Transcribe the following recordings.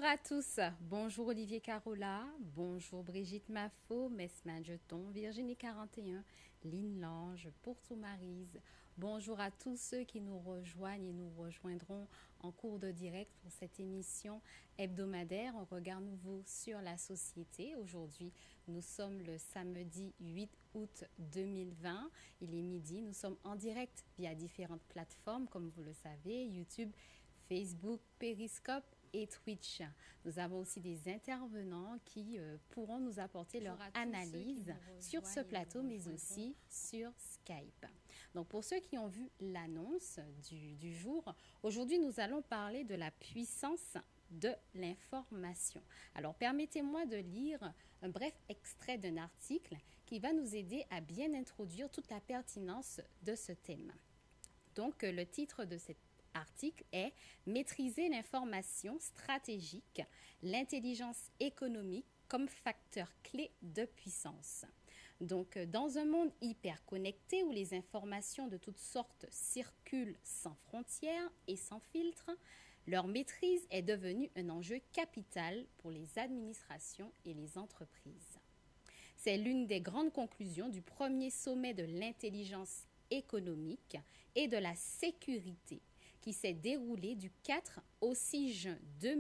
à tous, bonjour Olivier Carola, bonjour Brigitte Maffo, Mesma Jeton, Virginie 41, Lynn Lange, Pourtou Maryse. Bonjour à tous ceux qui nous rejoignent et nous rejoindront en cours de direct pour cette émission hebdomadaire, un regard nouveau sur la société. Aujourd'hui, nous sommes le samedi 8 août 2020, il est midi, nous sommes en direct via différentes plateformes comme vous le savez, YouTube, Facebook, Periscope et Twitch. Nous avons aussi des intervenants qui pourront nous apporter leur analyse sur ce plateau, mais aussi sur Skype. Donc, pour ceux qui ont vu l'annonce du jour, aujourd'hui, nous allons parler de la puissance de l'information. Alors, permettez-moi de lire un bref extrait d'un article qui va nous aider à bien introduire toute la pertinence de ce thème. Donc, le titre de cet article est Maîtriser l'information stratégique, l'intelligence économique comme facteur clé de puissance. Donc, dans un monde hyper connecté où les informations de toutes sortes circulent sans frontières et sans filtre, leur maîtrise est devenue un enjeu capital pour les administrations et les entreprises. C'est l'une des grandes conclusions du premier sommet de l'intelligence économique et de la sécurité qui s'est déroulé du 4 au 6 juin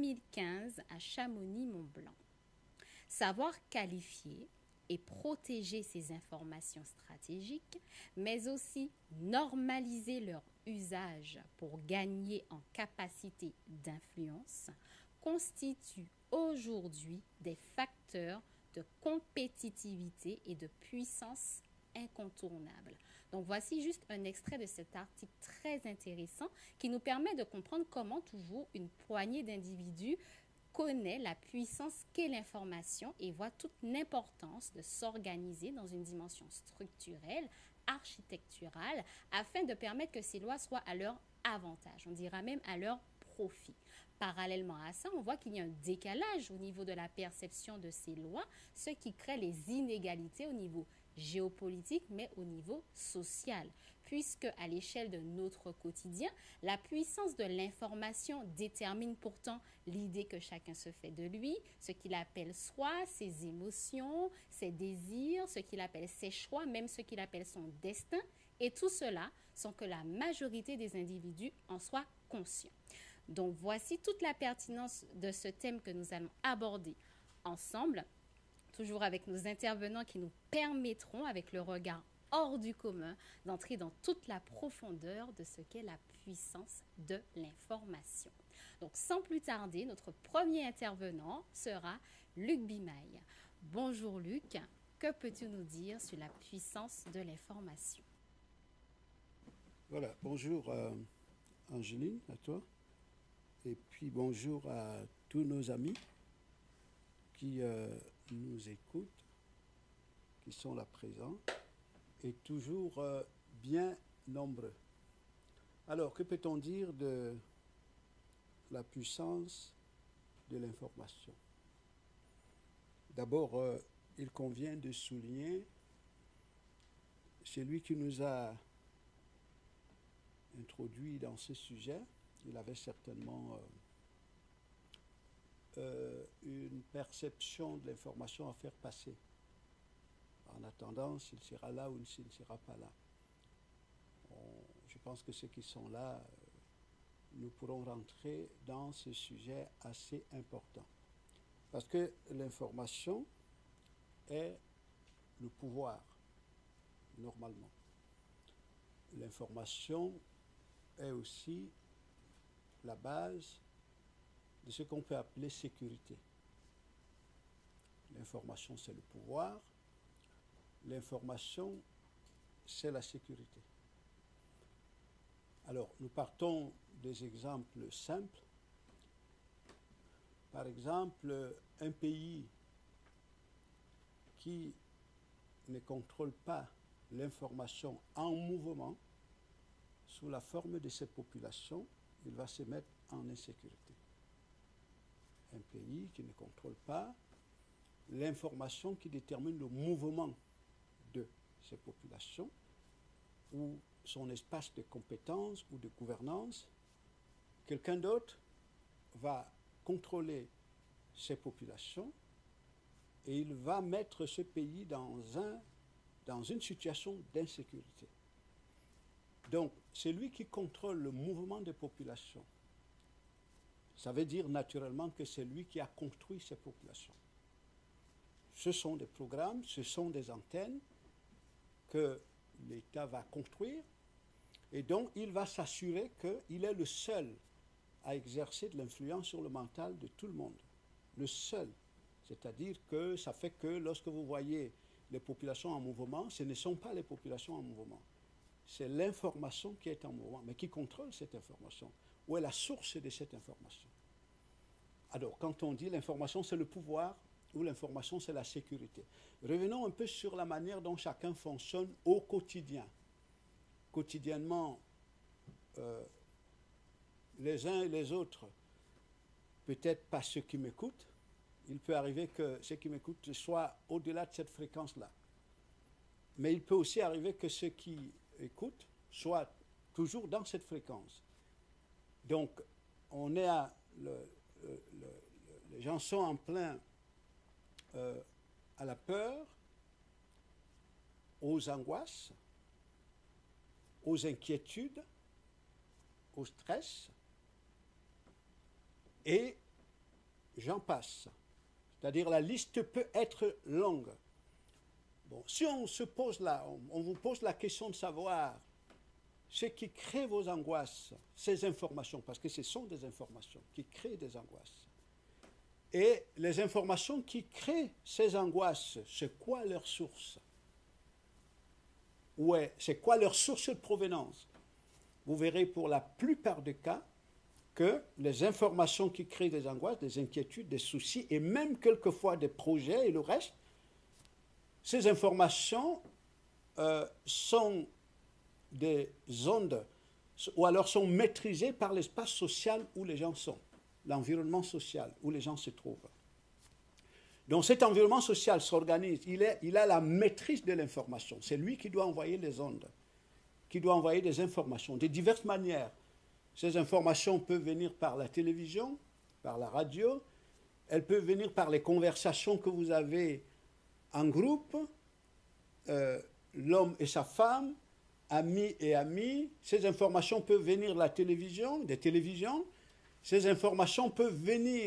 2015 à Chamonix-Mont-Blanc. Savoir qualifier et protéger ces informations stratégiques, mais aussi normaliser leur usage pour gagner en capacité d'influence, constitue aujourd'hui des facteurs de compétitivité et de puissance incontournables. Donc voici juste un extrait de cet article très intéressant qui nous permet de comprendre comment toujours une poignée d'individus connaît la puissance qu'est l'information et voit toute l'importance de s'organiser dans une dimension structurelle, architecturale, afin de permettre que ces lois soient à leur avantage, on dira même à leur profit. Parallèlement à ça, on voit qu'il y a un décalage au niveau de la perception de ces lois, ce qui crée les inégalités au niveau géopolitique, mais au niveau social, puisque à l'échelle de notre quotidien, la puissance de l'information détermine pourtant l'idée que chacun se fait de lui, ce qu'il appelle soi, ses émotions, ses désirs, ce qu'il appelle ses choix, même ce qu'il appelle son destin, et tout cela sans que la majorité des individus en soient conscients. Donc voici toute la pertinence de ce thème que nous allons aborder ensemble, toujours avec nos intervenants qui nous permettront, avec le regard hors du commun, d'entrer dans toute la profondeur de ce qu'est la puissance de l'information. Donc, sans plus tarder, notre premier intervenant sera Luc Bimaille. Bonjour Luc, que peux-tu nous dire sur la puissance de l'information? Voilà, bonjour Angéline, à toi, et puis bonjour à tous nos amis qui nous écoutent, qui sont là présents, et toujours bien nombreux. Alors, que peut-on dire de la puissance de l'information? D'abord, il convient de souligner celui qui nous a introduit dans ce sujet. Il avait certainement une perception de l'information à faire passer. En attendant, s'il sera là ou s'il ne sera pas là. Je pense que ceux qui sont là, nous pourrons rentrer dans ce sujet assez important. Parce que l'information est le pouvoir, normalement. L'information est aussi la base de ce qu'on peut appeler sécurité. L'information, c'est le pouvoir. L'information, c'est la sécurité. Alors, nous partons des exemples simples. Par exemple, un pays qui ne contrôle pas l'information en mouvement sous la forme de ses populations, il va se mettre en insécurité. Un pays qui ne contrôle pas l'information qui détermine le mouvement de ces populations ou son espace de compétence ou de gouvernance, quelqu'un d'autre va contrôler ses populations et il va mettre ce pays dans une situation d'insécurité. Donc, c'est lui qui contrôle le mouvement des populations. Ça veut dire naturellement que c'est lui qui a construit ces populations. Ce sont des programmes, ce sont des antennes que l'État va construire et donc il va s'assurer qu'il est le seul à exercer de l'influence sur le mental de tout le monde. Le seul. C'est-à-dire que ça fait que lorsque vous voyez les populations en mouvement, ce ne sont pas les populations en mouvement. C'est l'information qui est en mouvement, mais qui contrôle cette information. Où est la source de cette information? Alors, quand on dit l'information, c'est le pouvoir, ou l'information, c'est la sécurité. Revenons un peu sur la manière dont chacun fonctionne au quotidien. Quotidiennement, les uns et les autres, peut-être pas ceux qui m'écoutent, il peut arriver que ceux qui m'écoutent soient au-delà de cette fréquence-là. Mais il peut aussi arriver que ceux qui écoutent soient toujours dans cette fréquence. Donc, on est les gens sont en plein à la peur, aux angoisses, aux inquiétudes, au stress, et j'en passe. C'est-à-dire la liste peut être longue. Bon, si on se pose là, on vous pose la question de savoir ce qui crée vos angoisses, ces informations, parce que ce sont des informations qui créent des angoisses. Et les informations qui créent ces angoisses, c'est quoi leur source? Ouais, c'est quoi leur source de provenance? Vous verrez pour la plupart des cas que les informations qui créent des angoisses, des inquiétudes, des soucis, et même quelquefois des projets et le reste, ces informations sont des ondes, ou alors sont maîtrisées par l'espace social où les gens sont, l'environnement social où les gens se trouvent. Donc cet environnement social s'organise, il a la maîtrise de l'information. C'est lui qui doit envoyer les ondes, qui doit envoyer des informations de diverses manières. Ces informations peuvent venir par la télévision, par la radio, elles peuvent venir par les conversations que vous avez en groupe, l'homme et sa femme, amis et amis. Ces informations peuvent venir de la télévision, des télévisions. Ces informations peuvent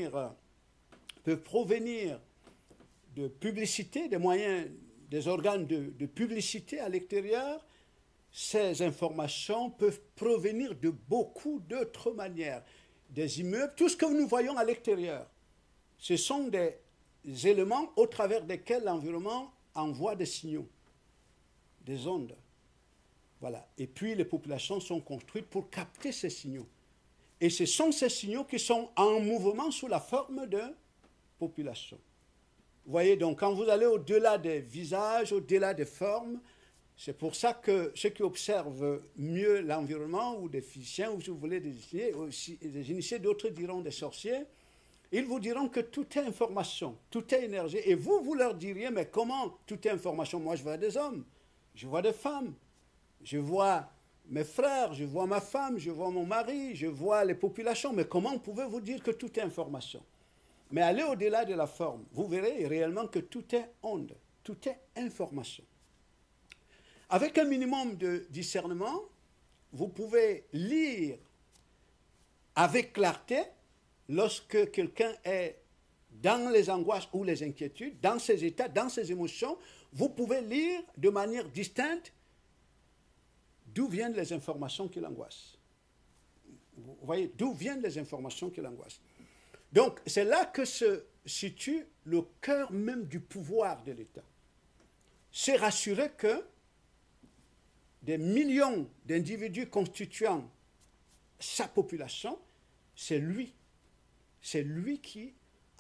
provenir de publicité, des moyens, des organes de publicité à l'extérieur. Ces informations peuvent provenir de beaucoup d'autres manières. Des immeubles, tout ce que nous voyons à l'extérieur, ce sont des éléments au travers desquels l'environnement envoie des signaux, des ondes. Voilà. Et puis les populations sont construites pour capter ces signaux. Et ce sont ces signaux qui sont en mouvement sous la forme de population. Vous voyez, donc quand vous allez au-delà des visages, au-delà des formes, c'est pour ça que ceux qui observent mieux l'environnement, ou des physiciens, ou si vous voulez des initiés, d'autres diront des sorciers, ils vous diront que tout est information, tout est énergie. Et vous leur diriez, mais comment tout est information? Moi, je vois des hommes, je vois des femmes, je vois mes frères, je vois ma femme, je vois mon mari, je vois les populations. Mais comment pouvez-vous dire que tout est information? Mais allez au-delà de la forme. Vous verrez réellement que tout est onde, tout est information. Avec un minimum de discernement, vous pouvez lire avec clarté lorsque quelqu'un est dans les angoisses ou les inquiétudes, dans ses états, dans ses émotions. Vous pouvez lire de manière distincte d'où viennent les informations qui l'angoissent. Vous voyez, d'où viennent les informations qui l'angoissent. Donc, c'est là que se situe le cœur même du pouvoir de l'État. C'est rassurer que des millions d'individus constituant sa population, c'est lui qui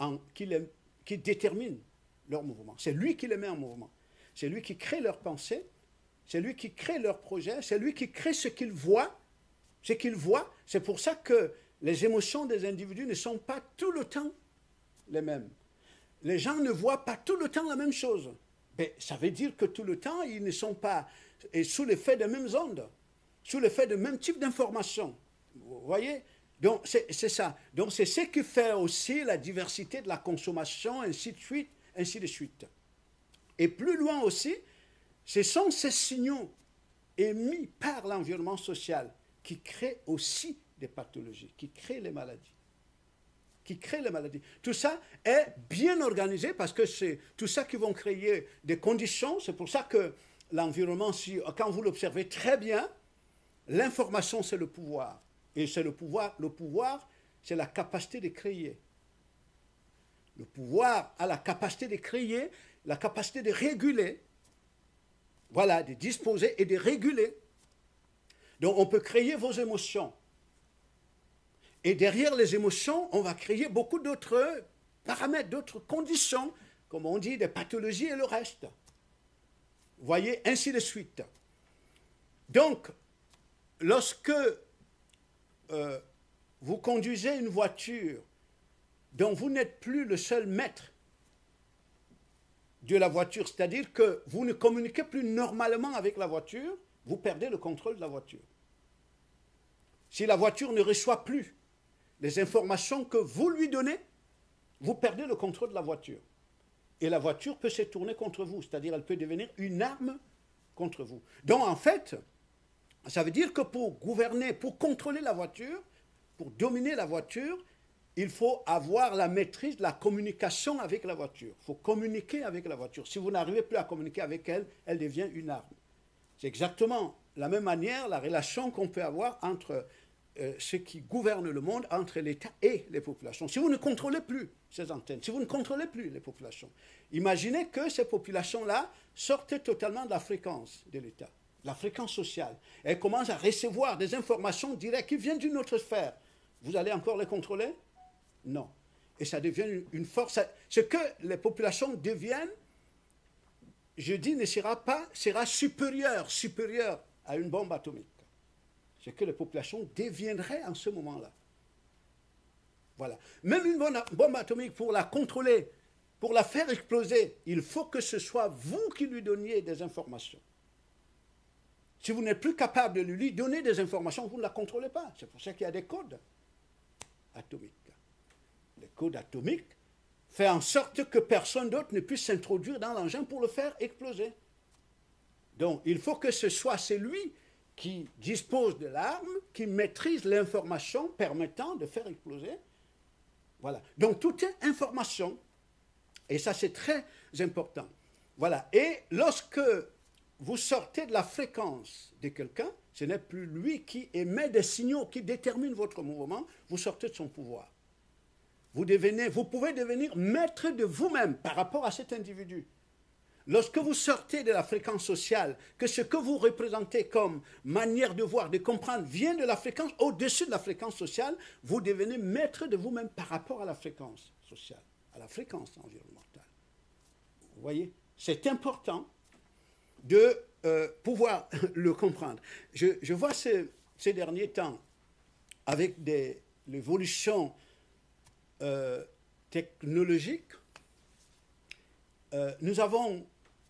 détermine leur mouvement. C'est lui qui les met en mouvement. C'est lui qui crée leurs pensées, c'est lui qui crée leurs projets, c'est lui qui crée ce qu'il voit. C'est pour ça que les émotions des individus ne sont pas tout le temps les mêmes. Les gens ne voient pas tout le temps la même chose. Mais ça veut dire que tout le temps, ils ne sont pas sous l'effet des mêmes ondes, sous l'effet du même type d'information. Vous voyez, Donc, c'est ça. Donc, c'est ce qui fait aussi la diversité de la consommation, ainsi de suite, ainsi de suite. Et plus loin aussi, ce sont ces signaux émis par l'environnement social qui créent aussi des pathologies, qui créent les maladies. Tout ça est bien organisé parce que c'est tout ça qui va créer des conditions. C'est pour ça que l'environnement, quand vous l'observez très bien, l'information, c'est le pouvoir. Et c'est le pouvoir, c'est la capacité de créer. Le pouvoir a la capacité de créer, la capacité de réguler, voilà, de disposer et de réguler. Donc on peut créer vos émotions. Et derrière les émotions, on va créer beaucoup d'autres paramètres, d'autres conditions, comme on dit, des pathologies et le reste. Vous voyez, ainsi de suite. Donc, lorsque vous conduisez une voiture dont vous n'êtes plus le seul maître de la voiture, c'est-à-dire que vous ne communiquez plus normalement avec la voiture, vous perdez le contrôle de la voiture. Si la voiture ne reçoit plus les informations que vous lui donnez, vous perdez le contrôle de la voiture. Et la voiture peut se tourner contre vous, c'est-à-dire elle peut devenir une arme contre vous. Donc en fait, ça veut dire que pour gouverner, pour contrôler la voiture, pour dominer la voiture, il faut avoir la maîtrise de la communication avec la voiture. Il faut communiquer avec la voiture. Si vous n'arrivez plus à communiquer avec elle, elle devient une arme. C'est exactement la même manière, la relation qu'on peut avoir entre ceux qui gouvernent le monde, entre l'État et les populations. Si vous ne contrôlez plus ces antennes, si vous ne contrôlez plus les populations, imaginez que ces populations-là sortent totalement de la fréquence de l'État, la fréquence sociale. Elles commencent à recevoir des informations directes qui viennent d'une autre sphère. Vous allez encore les contrôler? Non. Et ça devient une force. Ce que les populations deviennent, je dis, sera supérieur à une bombe atomique. Ce que les populations deviendraient en ce moment-là. Voilà. Même une bombe atomique, pour la contrôler, pour la faire exploser, il faut que ce soit vous qui lui donniez des informations. Si vous n'êtes plus capable de lui donner des informations, vous ne la contrôlez pas. C'est pour ça qu'il y a des codes atomiques. Les codes atomiques font en sorte que personne d'autre ne puisse s'introduire dans l'engin pour le faire exploser. Donc, il faut que ce soit celui qui dispose de l'arme, qui maîtrise l'information permettant de faire exploser. Voilà. Donc, toute information, et ça c'est très important. Voilà. Et lorsque vous sortez de la fréquence de quelqu'un, ce n'est plus lui qui émet des signaux qui déterminent votre mouvement, vous sortez de son pouvoir. Vous pouvez devenir maître de vous-même par rapport à cet individu. Lorsque vous sortez de la fréquence sociale, que ce que vous représentez comme manière de voir, de comprendre, vient de la fréquence, au-dessus de la fréquence sociale, vous devenez maître de vous-même par rapport à la fréquence sociale, à la fréquence environnementale. Vous voyez, c'est important de pouvoir le comprendre. Je vois ces derniers temps, avec l'évolution technologique, nous avons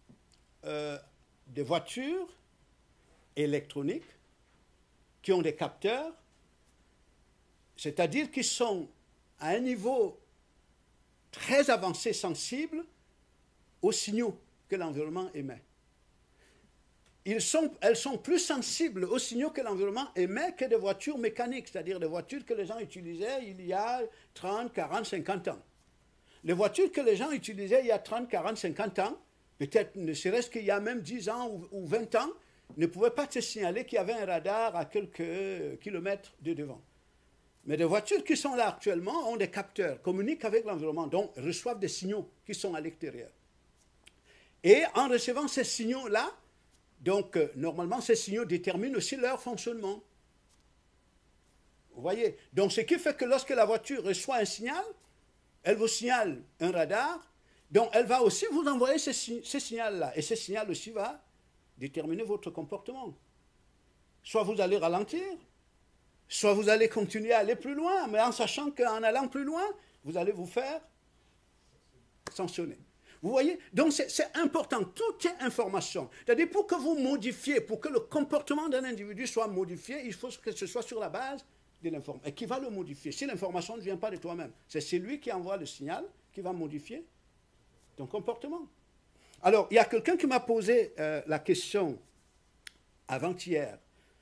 des voitures électroniques qui ont des capteurs, c'est-à-dire qui sont à un niveau très avancé, sensible aux signaux que l'environnement émet. Elles sont plus sensibles aux signaux que l'environnement émet que des voitures mécaniques, c'est-à-dire des voitures que les gens utilisaient il y a 30, 40, 50 ans. Les voitures que les gens utilisaient il y a 30, 40, 50 ans, peut-être ne serait-ce qu'il y a même 10 ans ou 20 ans, ne pouvaient pas se signaler qu'il y avait un radar à quelques kilomètres de devant. Mais des voitures qui sont là actuellement ont des capteurs, communiquent avec l'environnement, donc reçoivent des signaux qui sont à l'extérieur. Et en recevant ces signaux-là, donc normalement ces signaux déterminent aussi leur fonctionnement. Vous voyez? Donc ce qui fait que lorsque la voiture reçoit un signal, elle vous signale un radar, donc elle va aussi vous envoyer ce signal-là. Et ce signal aussi va déterminer votre comportement. Soit vous allez ralentir, soit vous allez continuer à aller plus loin, mais en sachant qu'en allant plus loin, vous allez vous faire sanctionner. Vous voyez? Donc c'est important, tout est information. C'est-à-dire pour que vous modifiez, pour que le comportement d'un individu soit modifié, il faut que ce soit sur la base de l'information et qui va le modifier. Si l'information ne vient pas de toi-même, c'est celui qui envoie le signal qui va modifier ton comportement. Alors, il y a quelqu'un qui m'a posé la question avant-hier.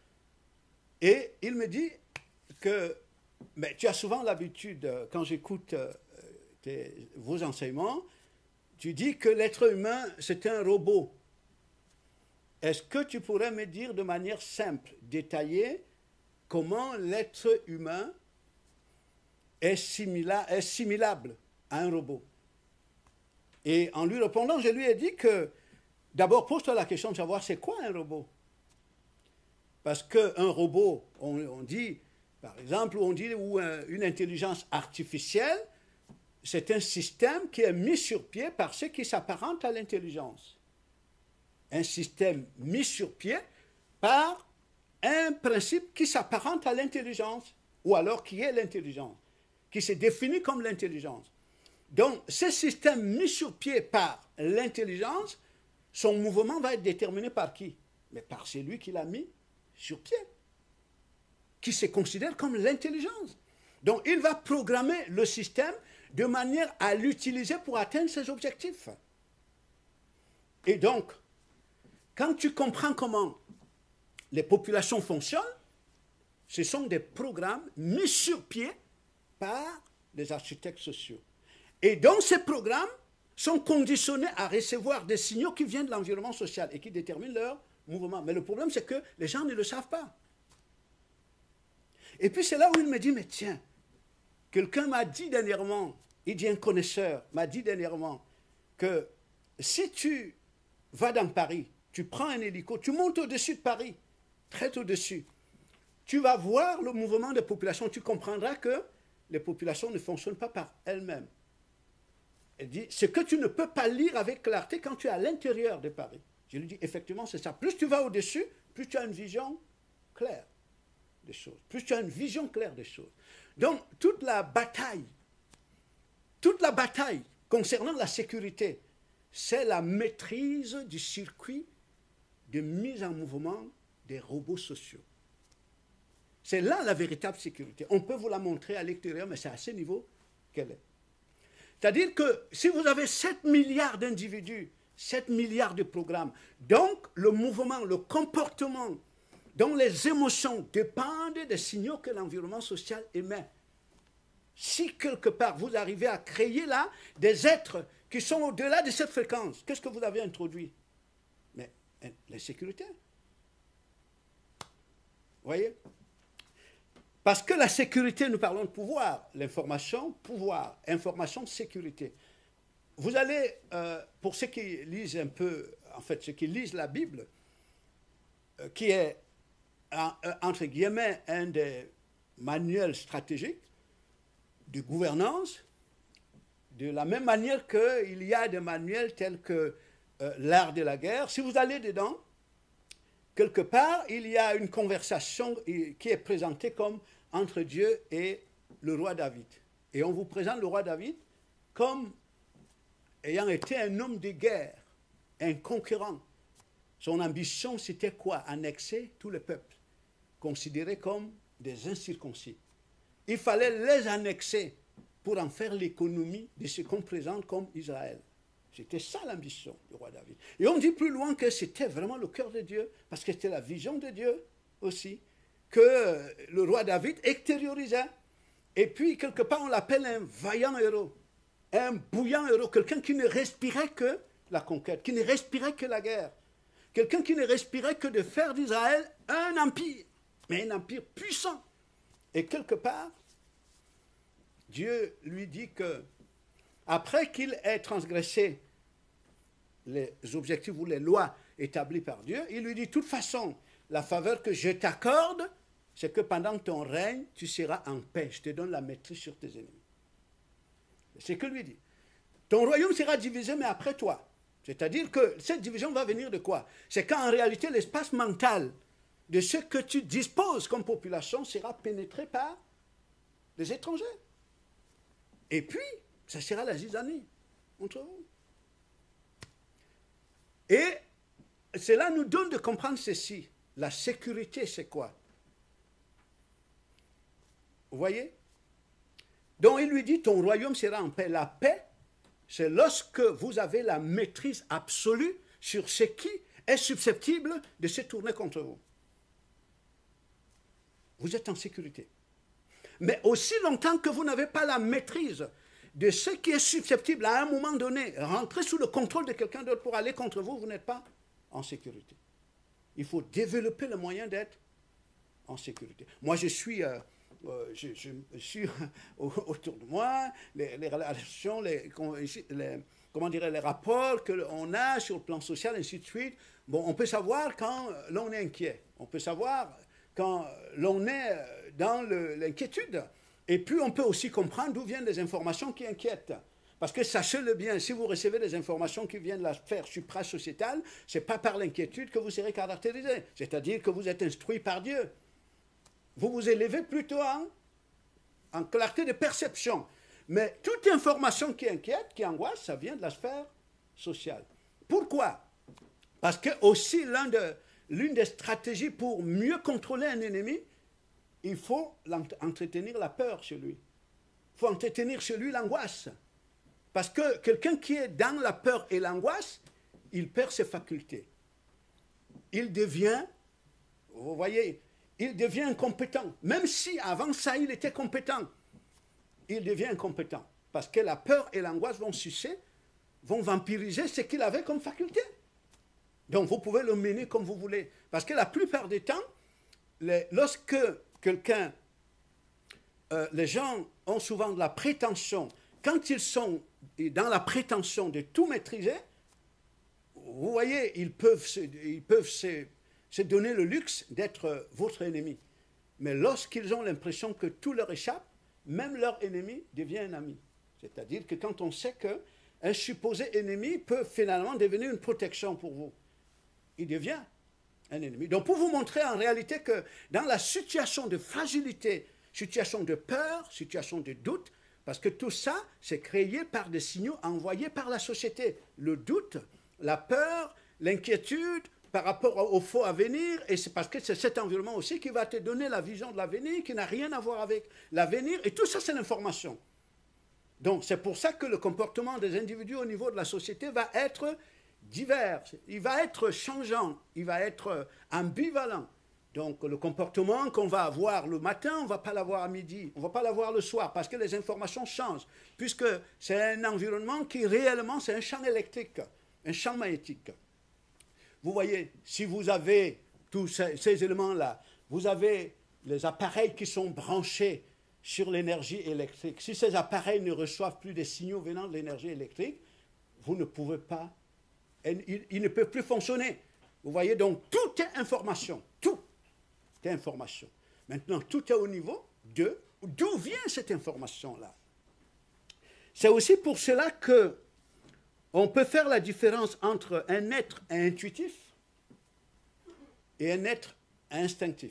Et il me dit que mais tu as souvent l'habitude, quand j'écoute vos enseignements, tu dis que l'être humain, c'est un robot. Est-ce que tu pourrais me dire de manière simple, détaillée, comment l'être humain est similable à un robot? Et en lui répondant, je lui ai dit que, d'abord, pose-toi la question de savoir c'est quoi un robot. Parce qu'un robot, on dit, par exemple, on dit ou une intelligence artificielle, c'est un système qui est mis sur pied par ce qui s'apparente à l'intelligence. Un système mis sur pied par un principe qui s'apparente à l'intelligence, ou alors qui est l'intelligence, qui se définit comme l'intelligence. Donc, ce système mis sur pied par l'intelligence, son mouvement va être déterminé par qui? Mais par celui qui l'a mis sur pied, qui se considère comme l'intelligence. Donc, il va programmer le système de manière à l'utiliser pour atteindre ses objectifs. Et donc, quand tu comprends comment les populations fonctionnent, ce sont des programmes mis sur pied par les architectes sociaux. Et donc, ces programmes sont conditionnés à recevoir des signaux qui viennent de l'environnement social et qui déterminent leur mouvement. Mais le problème, c'est que les gens ne le savent pas. Et puis, c'est là où il me dit, mais tiens, quelqu'un m'a dit dernièrement, il dit un connaisseur, m'a dit dernièrement que si tu vas dans Paris, tu prends un hélico, tu montes au-dessus de Paris, très au-dessus, tu vas voir le mouvement des populations, tu comprendras que les populations ne fonctionnent pas par elles-mêmes. Elle dit, ce que tu ne peux pas lire avec clarté quand tu es à l'intérieur de Paris. Je lui dis, effectivement, c'est ça. Plus tu vas au-dessus, plus tu as une vision claire des choses. Plus tu as une vision claire des choses. Donc, toute la bataille concernant la sécurité, c'est la maîtrise du circuit de mise en mouvement des robots sociaux. C'est là la véritable sécurité. On peut vous la montrer à l'extérieur, mais c'est à ce niveau qu'elle est. C'est-à-dire que si vous avez 7 milliards d'individus, 7 milliards de programmes, donc le mouvement, le comportement, dont les émotions dépendent des signaux que l'environnement social émet. Si quelque part vous arrivez à créer là des êtres qui sont au-delà de cette fréquence, qu'est-ce que vous avez introduit? Mais l'insécurité. Vous voyez? Parce que la sécurité, nous parlons de pouvoir, l'information, pouvoir, information, sécurité. Vous allez, pour ceux qui lisent un peu, en fait, ceux qui lisent la Bible, qui est, entre guillemets, un des manuels stratégiques de gouvernance, de la même manière qu'il y a des manuels tels que l'art de la guerre. Si vous allez dedans, quelque part, il y a une conversation qui est présentée comme entre Dieu et le roi David. Et on vous présente le roi David comme ayant été un homme de guerre, un conquérant. Son ambition, c'était quoi? Annexer tout le peuple, considérés comme des incirconcis. Il fallait les annexer pour en faire l'économie de ce qu'on présente comme Israël. C'était ça l'ambition du roi David. Et on dit plus loin que c'était vraiment le cœur de Dieu, parce que c'était la vision de Dieu aussi, que le roi David extériorisait. Et puis, quelque part, on l'appelle un vaillant héros, un bouillant héros, quelqu'un qui ne respirait que la conquête, qui ne respirait que la guerre, quelqu'un qui ne respirait que de faire d'Israël un empire, mais un empire puissant. Et quelque part, Dieu lui dit que, après qu'il ait transgressé les objectifs ou les lois établies par Dieu, il lui dit, de toute façon, la faveur que je t'accorde, c'est que pendant ton règne, tu seras en paix. Je te donne la maîtrise sur tes ennemis. C'est ce que lui dit. Ton royaume sera divisé, mais après toi. C'est-à-dire que cette division va venir de quoi? C'est qu'en réalité, l'espace mental de ce que tu disposes comme population sera pénétré par les étrangers. Et puis, ça sera la zizanie entre vous. Et cela nous donne de comprendre ceci. La sécurité, c'est quoi? Vous voyez? Donc il lui dit, ton royaume sera en paix. La paix, c'est lorsque vous avez la maîtrise absolue sur ce qui est susceptible de se tourner contre vous. Vous êtes en sécurité. Mais aussi longtemps que vous n'avez pas la maîtrise de ce qui est susceptible à un moment donné, rentrer sous le contrôle de quelqu'un d'autre pour aller contre vous, vous n'êtes pas en sécurité. Il faut développer le moyen d'être en sécurité. Moi, je suis autour de moi, les relations, comment dirais, les rapports qu'on a sur le plan social, ainsi de suite. Bon, on peut savoir quand l'on est inquiet. On peut savoir quand l'on est dans l'inquiétude. Et puis, on peut aussi comprendre d'où viennent les informations qui inquiètent. Parce que sachez-le bien, si vous recevez des informations qui viennent de la sphère supra-sociétale, ce n'est pas par l'inquiétude que vous serez caractérisé. C'est-à-dire que vous êtes instruit par Dieu. Vous vous élevez plutôt en clarté de perception. Mais toute information qui inquiète, qui angoisse, ça vient de la sphère sociale. Pourquoi? Parce que aussi l'une des stratégies pour mieux contrôler un ennemi, il faut entretenir la peur chez lui. Il faut entretenir chez lui l'angoisse. Parce que quelqu'un qui est dans la peur et l'angoisse, il perd ses facultés. Il devient, vous voyez, il devient incompétent. Même si avant ça, il était compétent, il devient incompétent. Parce que la peur et l'angoisse vont sucer, vont vampiriser ce qu'il avait comme faculté. Donc vous pouvez le mener comme vous voulez. Parce que la plupart des temps, lorsque quelqu'un, les gens ont souvent de la prétention, quand ils sont dans la prétention de tout maîtriser, vous voyez, ils peuvent se donner le luxe d'être votre ennemi. Mais lorsqu'ils ont l'impression que tout leur échappe, même leur ennemi devient un ami. C'est-à-dire que quand on sait qu'un supposé ennemi peut finalement devenir une protection pour vous, il devient un ennemi. Donc pour vous montrer en réalité que dans la situation de fragilité, situation de peur, situation de doute, parce que tout ça, c'est créé par des signaux envoyés par la société. Le doute, la peur, l'inquiétude par rapport au faux à venir, et c'est parce que c'est cet environnement aussi qui va te donner la vision de l'avenir, qui n'a rien à voir avec l'avenir, et tout ça, c'est l'information. Donc c'est pour ça que le comportement des individus au niveau de la société va être divers, il va être changeant, il va être ambivalent. Donc le comportement qu'on va avoir le matin, on ne va pas l'avoir à midi, on ne va pas l'avoir le soir, parce que les informations changent, puisque c'est un environnement qui réellement, c'est un champ électrique, un champ magnétique. Vous voyez, si vous avez tous ces éléments-là, vous avez les appareils qui sont branchés sur l'énergie électrique. Si ces appareils ne reçoivent plus des signaux venant de l'énergie électrique, vous ne pouvez pas, ils ne peuvent plus fonctionner. Vous voyez, donc tout est information, tout est information. Maintenant, tout est au niveau de d'où vient cette information-là. C'est aussi pour cela que on peut faire la différence entre un être intuitif et un être instinctif.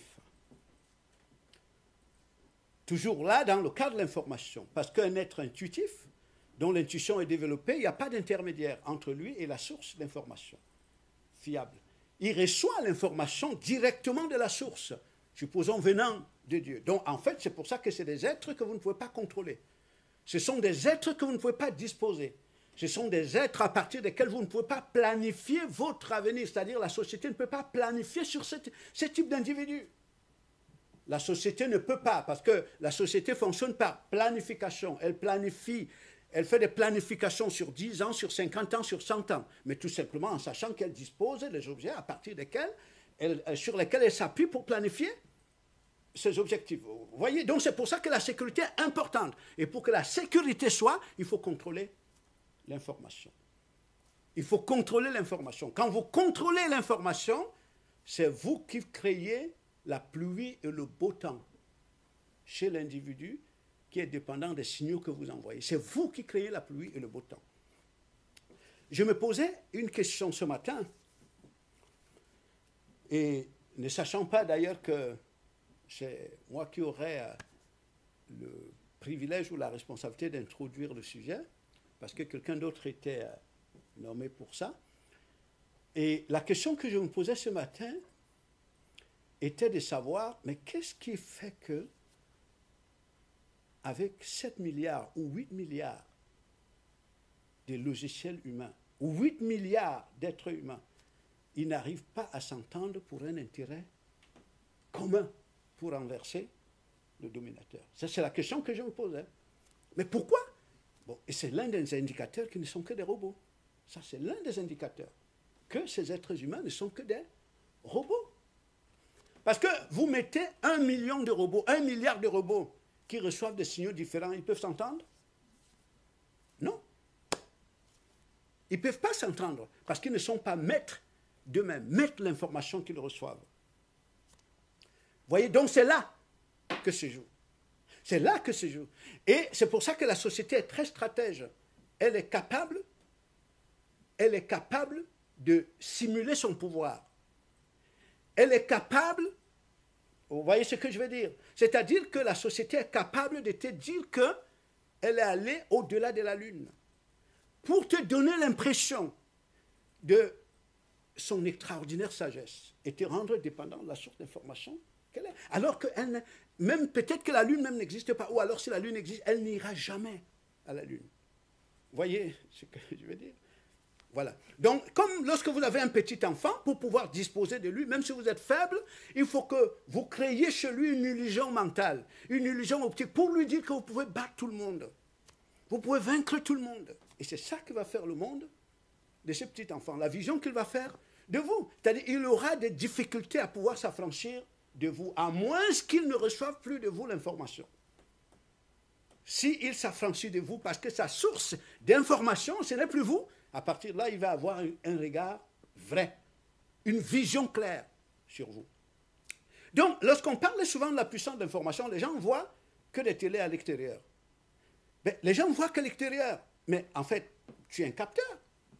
Toujours là, dans le cas de l'information, parce qu'un être intuitif, dont l'intuition est développée, il n'y a pas d'intermédiaire entre lui et la source d'information fiable. Il reçoit l'information directement de la source, supposons venant de Dieu. Donc, en fait, c'est pour ça que c'est des êtres que vous ne pouvez pas contrôler. Ce sont des êtres que vous ne pouvez pas disposer. Ce sont des êtres à partir desquels vous ne pouvez pas planifier votre avenir. C'est-à-dire la société ne peut pas planifier sur ce type d'individu. La société ne peut pas, parce que la société fonctionne par planification. Elle planifie, elle fait des planifications sur 10 ans, sur 50 ans, sur 100 ans. Mais tout simplement en sachant qu'elle dispose des objets à partir desquels sur lesquels elle s'appuie pour planifier ses objectifs. Vous voyez, donc c'est pour ça que la sécurité est importante. Et pour que la sécurité soit, il faut contrôler l'information. Il faut contrôler l'information. Quand vous contrôlez l'information, c'est vous qui créez la pluie et le beau temps chez l'individu qui est dépendant des signaux que vous envoyez. C'est vous qui créez la pluie et le beau temps. Je me posais une question ce matin, et ne sachant pas d'ailleurs que c'est moi qui aurais le privilège ou la responsabilité d'introduire le sujet, parce que quelqu'un d'autre était nommé pour ça. Et la question que je me posais ce matin était de savoir, mais qu'est-ce qui fait que avec 7 milliards ou 8 milliards de logiciels humains, ou 8 milliards d'êtres humains, ils n'arrivent pas à s'entendre pour un intérêt commun pour renverser le dominateur. Ça, c'est la question que je me pose. Hein. Mais pourquoi? Bon, et c'est l'un des indicateurs qui ne sont que des robots. Ça, c'est l'un des indicateurs. Que ces êtres humains ne sont que des robots. Parce que vous mettez 1 million de robots, 1 milliard de robots qui reçoivent des signaux différents, ils peuvent s'entendre? Non. Ils ne peuvent pas s'entendre parce qu'ils ne sont pas maîtres d'eux-mêmes, maîtres de l'information qu'ils reçoivent. Vous voyez, donc c'est là que se joue. C'est là que se joue. Et c'est pour ça que la société est très stratège. Elle est capable de simuler son pouvoir. Elle est capable, vous voyez ce que je veux dire? C'est-à-dire que la société est capable de te dire qu'elle est allée au-delà de la Lune pour te donner l'impression de son extraordinaire sagesse et te rendre dépendant de la source d'information qu'elle est. Alors que même peut-être que la Lune même n'existe pas, ou alors si la Lune existe, elle n'ira jamais à la Lune. Vous voyez ce que je veux dire? Voilà. Donc, comme lorsque vous avez un petit enfant, pour pouvoir disposer de lui, même si vous êtes faible, il faut que vous créiez chez lui une illusion mentale, une illusion optique, pour lui dire que vous pouvez battre tout le monde. Vous pouvez vaincre tout le monde. Et c'est ça que va faire le monde de ce petit enfant, la vision qu'il va faire de vous. C'est-à-dire qu'il aura des difficultés à pouvoir s'affranchir de vous, à moins qu'il ne reçoive plus de vous l'information. S'il s'affranchit de vous, parce que sa source d'information, ce n'est plus vous, à partir de là, il va avoir un regard vrai, une vision claire sur vous. Donc, lorsqu'on parle souvent de la puissance d'information, les gens voient que des télés à l'extérieur. Mais les gens voient que l'extérieur. Mais en fait, tu es un capteur.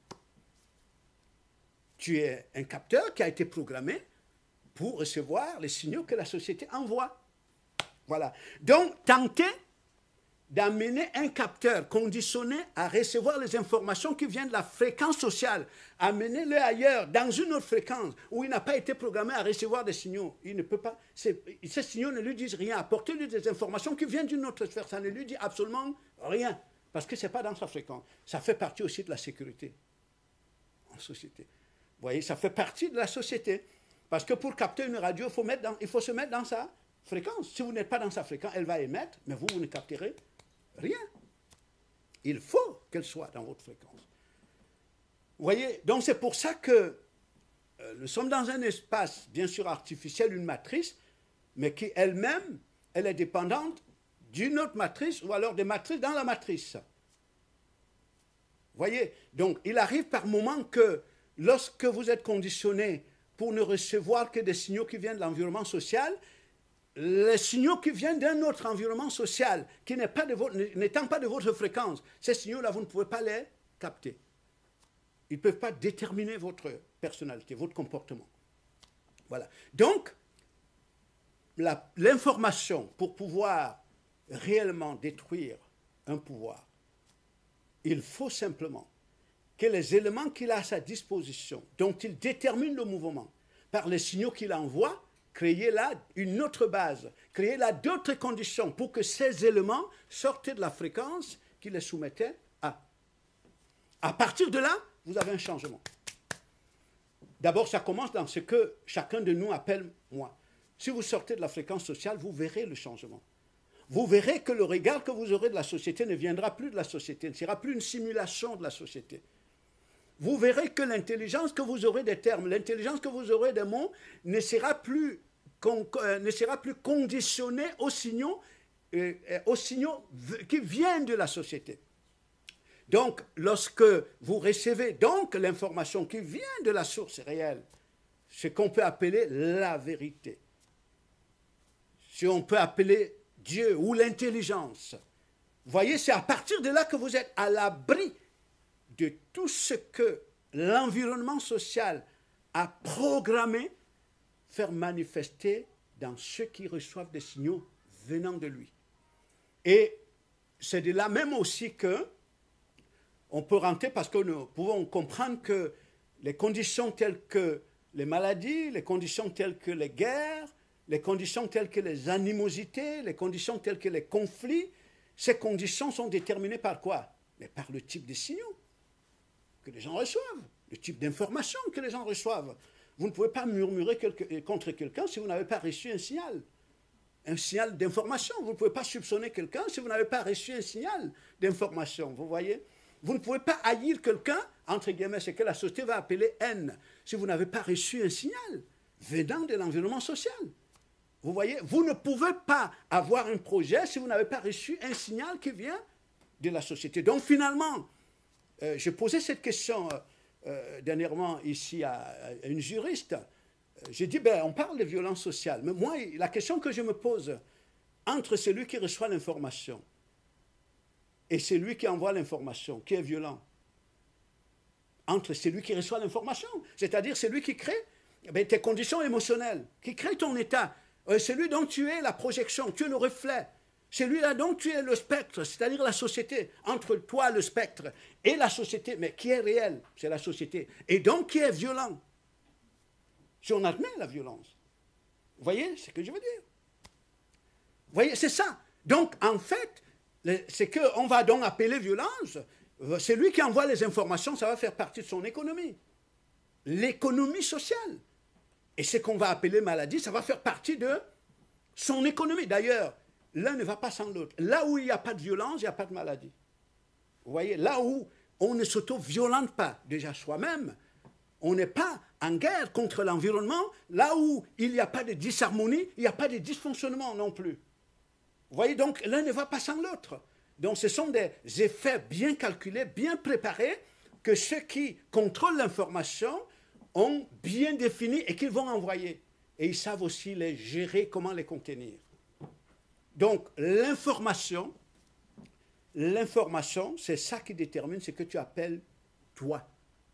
Tu es un capteur qui a été programmé pour recevoir les signaux que la société envoie. Voilà. Donc, tenter d'amener un capteur conditionné à recevoir les informations qui viennent de la fréquence sociale, amenez-le ailleurs, dans une autre fréquence, où il n'a pas été programmé à recevoir des signaux. Il ne peut pas, ces signaux ne lui disent rien. Apportez-lui des informations qui viennent d'une autre sphère, ça ne lui dit absolument rien, parce que ce n'est pas dans sa fréquence. Ça fait partie aussi de la sécurité en société. Vous voyez, ça fait partie de la société. Parce que pour capter une radio, il faut se mettre dans sa fréquence. Si vous n'êtes pas dans sa fréquence, elle va émettre, mais vous ne capterez rien. Il faut qu'elle soit dans votre fréquence. Vous voyez, donc c'est pour ça que nous sommes dans un espace, bien sûr artificiel, une matrice, mais qui elle-même, elle est dépendante d'une autre matrice, ou alors des matrices dans la matrice. Vous voyez, donc il arrive par moment que lorsque vous êtes conditionné pour ne recevoir que des signaux qui viennent de l'environnement social, les signaux qui viennent d'un autre environnement social, qui n'étant pas de votre fréquence, ces signaux-là, vous ne pouvez pas les capter. Ils ne peuvent pas déterminer votre personnalité, votre comportement. Voilà. Donc, l'information, pour pouvoir réellement détruire un pouvoir, il faut simplement que les éléments qu'il a à sa disposition, dont il détermine le mouvement, par les signaux qu'il envoie, créer là une autre base, créer là d'autres conditions pour que ces éléments sortent de la fréquence qui les soumettait à. À partir de là, vous avez un changement. D'abord, ça commence dans ce que chacun de nous appelle moi. Si vous sortez de la fréquence sociale, vous verrez le changement. Vous verrez que le regard que vous aurez de la société ne viendra plus de la société, ne sera plus une simulation de la société. Vous verrez que l'intelligence que vous aurez des termes, l'intelligence que vous aurez des mots ne sera plus conditionnée aux signaux qui viennent de la société. Donc, lorsque vous recevez donc l'information qui vient de la source réelle, ce qu'on peut appeler la vérité, ce qu'on peut appeler Dieu ou l'intelligence, vous voyez, c'est à partir de là que vous êtes à l'abri de tout ce que l'environnement social a programmé faire manifester dans ceux qui reçoivent des signaux venant de lui. Et c'est de là même aussi que on peut rentrer, parce que nous pouvons comprendre que les conditions telles que les maladies, les conditions telles que les guerres, les conditions telles que les animosités, les conditions telles que les conflits, Ces conditions sont déterminées par quoi? Mais par le type de signaux que les gens reçoivent, le type d'information que les gens reçoivent. Vous ne pouvez pas murmurer contre quelqu'un si vous n'avez pas reçu un signal d'information. Vous ne pouvez pas soupçonner quelqu'un si vous n'avez pas reçu un signal d'information. Vous voyez? Vous ne pouvez pas haïr quelqu'un, entre guillemets, ce que la société va appeler haine, si vous n'avez pas reçu un signal venant de l'environnement social. Vous voyez? Vous ne pouvez pas avoir un projet si vous n'avez pas reçu un signal qui vient de la société. Donc finalement, j'ai posé cette question dernièrement ici à une juriste. J'ai dit, on parle de violence sociale, mais moi, la question que je me pose, entre celui qui reçoit l'information et celui qui envoie l'information, qui est violent, entre celui qui reçoit l'information, c'est-à-dire celui qui crée tes conditions émotionnelles, qui crée ton état, celui dont tu es la projection, tu es le reflet, celui-là dont tu es le spectre, c'est-à-dire la société, entre toi, le spectre, et la société, mais qui est réel, c'est la société, et donc qui est violent. Si on admet la violence. Vous voyez ce que je veux dire? Vous voyez, c'est ça. Donc, en fait, c'est qu'on va donc appeler violence, c'est lui qui envoie les informations, ça va faire partie de son économie. L'économie sociale. Et ce qu'on va appeler maladie, ça va faire partie de son économie. D'ailleurs, l'un ne va pas sans l'autre. Là où il n'y a pas de violence, il n'y a pas de maladie. Vous voyez, là où on ne s'auto-violente pas, déjà soi-même, on n'est pas en guerre contre l'environnement, là où il n'y a pas de disharmonie, il n'y a pas de dysfonctionnement non plus. Vous voyez, donc l'un ne va pas sans l'autre. Donc ce sont des effets bien calculés, bien préparés, que ceux qui contrôlent l'information ont bien défini et qu'ils vont envoyer. Et ils savent aussi les gérer, comment les contenir. Donc l'information, c'est ça qui détermine ce que tu appelles toi.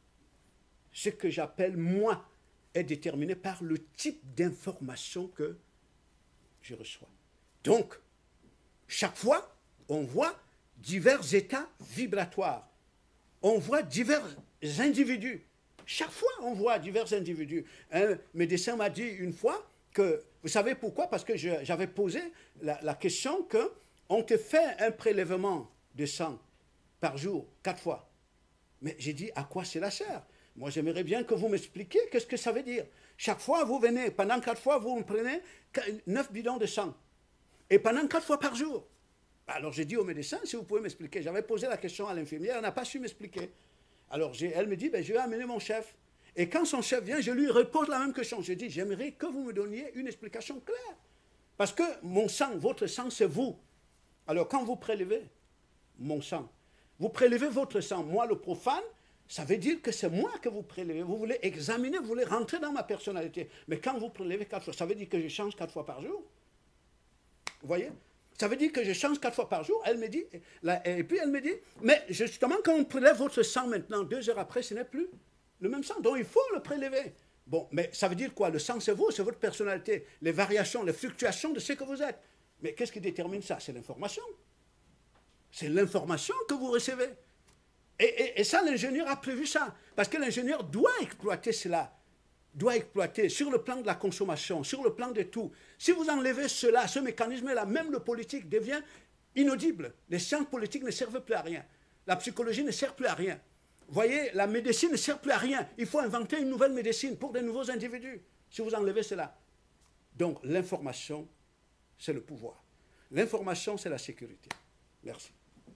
Ce que j'appelle moi est déterminé par le type d'information que je reçois. Donc, chaque fois, on voit divers états vibratoires. On voit divers individus. Chaque fois, on voit divers individus. Un médecin m'a dit une fois que, vous savez pourquoi? Parce que j'avais posé la question qu'on te fait un prélèvement de sang par jour, 4 fois. Mais j'ai dit, à quoi cela sert? Moi, j'aimerais bien que vous m'expliquiez qu'est-ce que ça veut dire. Chaque fois, vous venez, pendant 4 fois, vous me prenez 9 bidons de sang. Et pendant 4 fois par jour. Alors, j'ai dit au médecin, si vous pouvez m'expliquer. J'avais posé la question à l'infirmière, elle n'a pas su m'expliquer. Alors, elle me dit, je vais amener mon chef. Et quand son chef vient, je lui repose la même question. Je dis, j'aimerais que vous me donniez une explication claire. Parce que mon sang, votre sang, c'est vous. Alors, quand vous prélevez mon sang, vous prélevez votre sang. Moi, le profane, ça veut dire que c'est moi que vous prélevez. Vous voulez examiner, vous voulez rentrer dans ma personnalité. Mais quand vous prélevez 4 fois, ça veut dire que je change 4 fois par jour. Vous voyez? Ça veut dire que je change 4 fois par jour. Elle me dit, et puis elle me dit, mais justement, quand on prélève votre sang maintenant, 2 heures après, ce n'est plus le même sang. Donc il faut le prélever. Bon, mais ça veut dire quoi? Le sang, c'est vous, c'est votre personnalité. Les variations, les fluctuations de ce que vous êtes. Mais qu'est-ce qui détermine ça? C'est l'information. C'est l'information que vous recevez. Et ça, l'ingénieur a prévu ça. Parce que l'ingénieur doit exploiter cela. Doit exploiter sur le plan de la consommation, sur le plan de tout. Si vous enlevez cela, ce mécanisme-là, même le politique devient inaudible. Les sciences politiques ne servent plus à rien. La psychologie ne sert plus à rien. Vous voyez, la médecine ne sert plus à rien. Il faut inventer une nouvelle médecine pour de nouveaux individus, si vous enlevez cela. Donc, l'information, c'est le pouvoir. L'information, c'est la sécurité. Merci.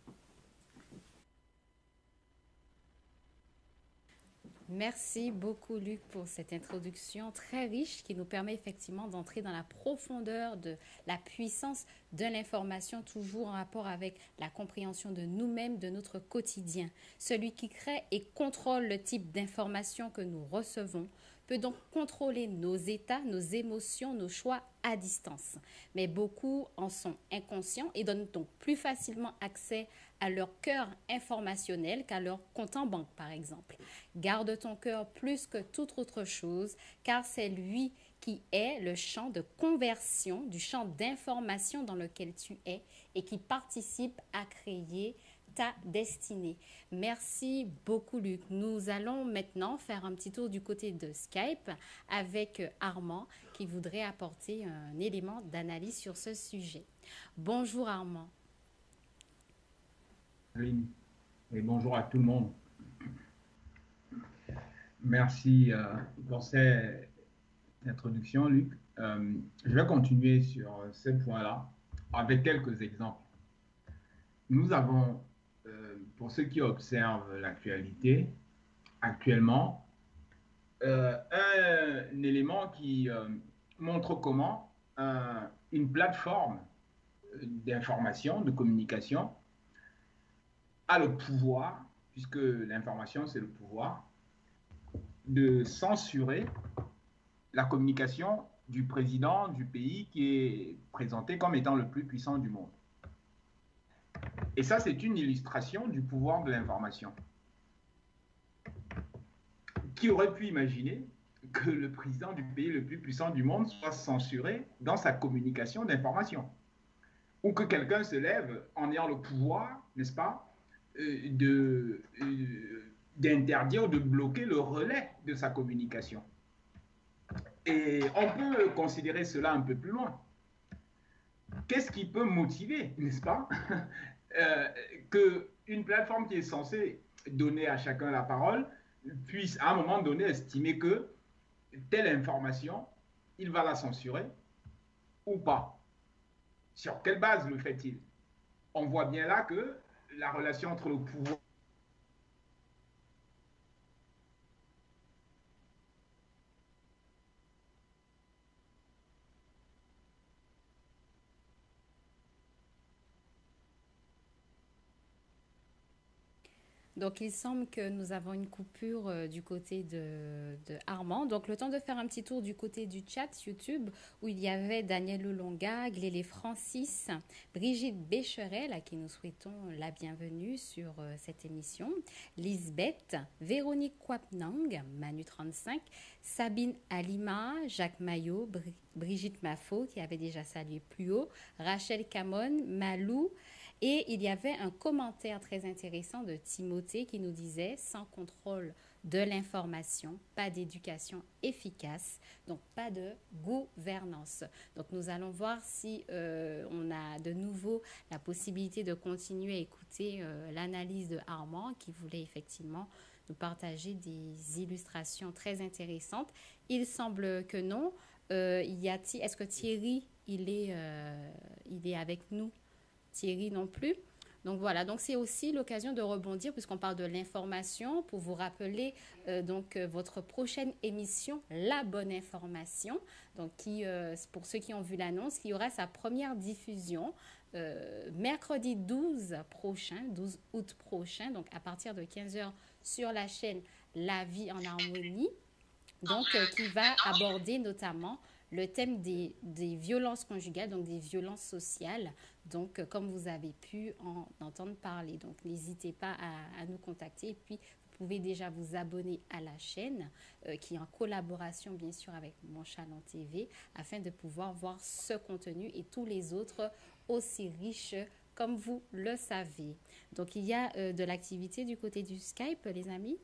Merci beaucoup, Luc, pour cette introduction très riche qui nous permet effectivement d'entrer dans la profondeur de la puissance de l'information, toujours en rapport avec la compréhension de nous-mêmes, de notre quotidien. Celui qui crée et contrôle le type d'information que nous recevons peut donc contrôler nos états, nos émotions, nos choix à distance. Mais beaucoup en sont inconscients et donnent donc plus facilement accès à leur cœur informationnel qu'à leur compte en banque, par exemple. Garde ton cœur plus que toute autre chose, car c'est lui qui est le champ de conversion du champ d'information dans lequel tu es et qui participe à créer ta destinée. Merci beaucoup, Luc. Nous allons maintenant faire un petit tour du côté de Skype avec Armand qui voudrait apporter un élément d'analyse sur ce sujet. Bonjour Armand. Lynn, et bonjour à tout le monde. Merci pour cette introduction, Luc. Je vais continuer sur ce point-là avec quelques exemples. Nous avons, pour ceux qui observent l'actualité, actuellement, un élément qui montre comment une plateforme d'information, de communication, a le pouvoir, puisque l'information c'est le pouvoir, de censurer la communication du président du pays qui est présenté comme étant le plus puissant du monde. Et ça, c'est une illustration du pouvoir de l'information. Qui aurait pu imaginer que le président du pays le plus puissant du monde soit censuré dans sa communication d'information? Ou que quelqu'un se lève en ayant le pouvoir, n'est-ce pas, d'interdire ou de bloquer le relais de sa communication. Et on peut considérer cela un peu plus loin. Qu'est-ce qui peut motiver, n'est-ce pas, qu'une plateforme qui est censée donner à chacun la parole puisse à un moment donné estimer que telle information, il va la censurer ou pas? Sur quelle base le fait-il? On voit bien là que la relation entre le pouvoir Donc, il semble que nous avons une coupure du côté de Armand. Donc, le temps de faire un petit tour du côté du chat YouTube où il y avait Daniel Lolonga, Glélé Francis, Brigitte Bécheret, à qui nous souhaitons la bienvenue sur cette émission, Lisbeth, Véronique Kwapnang, Manu35, Sabine Alima, Jacques Maillot, Brigitte Mafo, qui avait déjà salué plus haut, Rachel Camon, Malou. Et il y avait un commentaire très intéressant de Timothée qui nous disait « Sans contrôle de l'information, pas d'éducation efficace, donc pas de gouvernance ». Donc nous allons voir si on a de nouveau la possibilité de continuer à écouter l'analyse de Armand qui voulait effectivement nous partager des illustrations très intéressantes. Il semble que non. Est-ce que Thierry, il est avec nous? Thierry non plus. Donc voilà, donc c'est aussi l'occasion de rebondir puisqu'on parle de l'information pour vous rappeler votre prochaine émission, La Bonne Information, donc pour ceux qui ont vu l'annonce, qui aura sa première diffusion mercredi 12 août prochain, donc à partir de 15h sur la chaîne La Vie en Harmonie, donc qui va aborder notamment le thème des violences conjugales, donc des violences sociales, donc comme vous avez pu en entendre parler. Donc n'hésitez pas à nous contacter et puis vous pouvez déjà vous abonner à la chaîne qui est en collaboration bien sûr avec Mon Chaland TV afin de pouvoir voir ce contenu et tous les autres aussi riches comme vous le savez. Donc il y a de l'activité du côté du Skype les amis.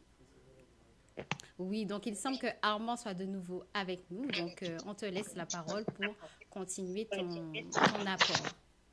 Oui, donc il semble que Armand soit de nouveau avec nous. Donc, on te laisse la parole pour continuer ton apport.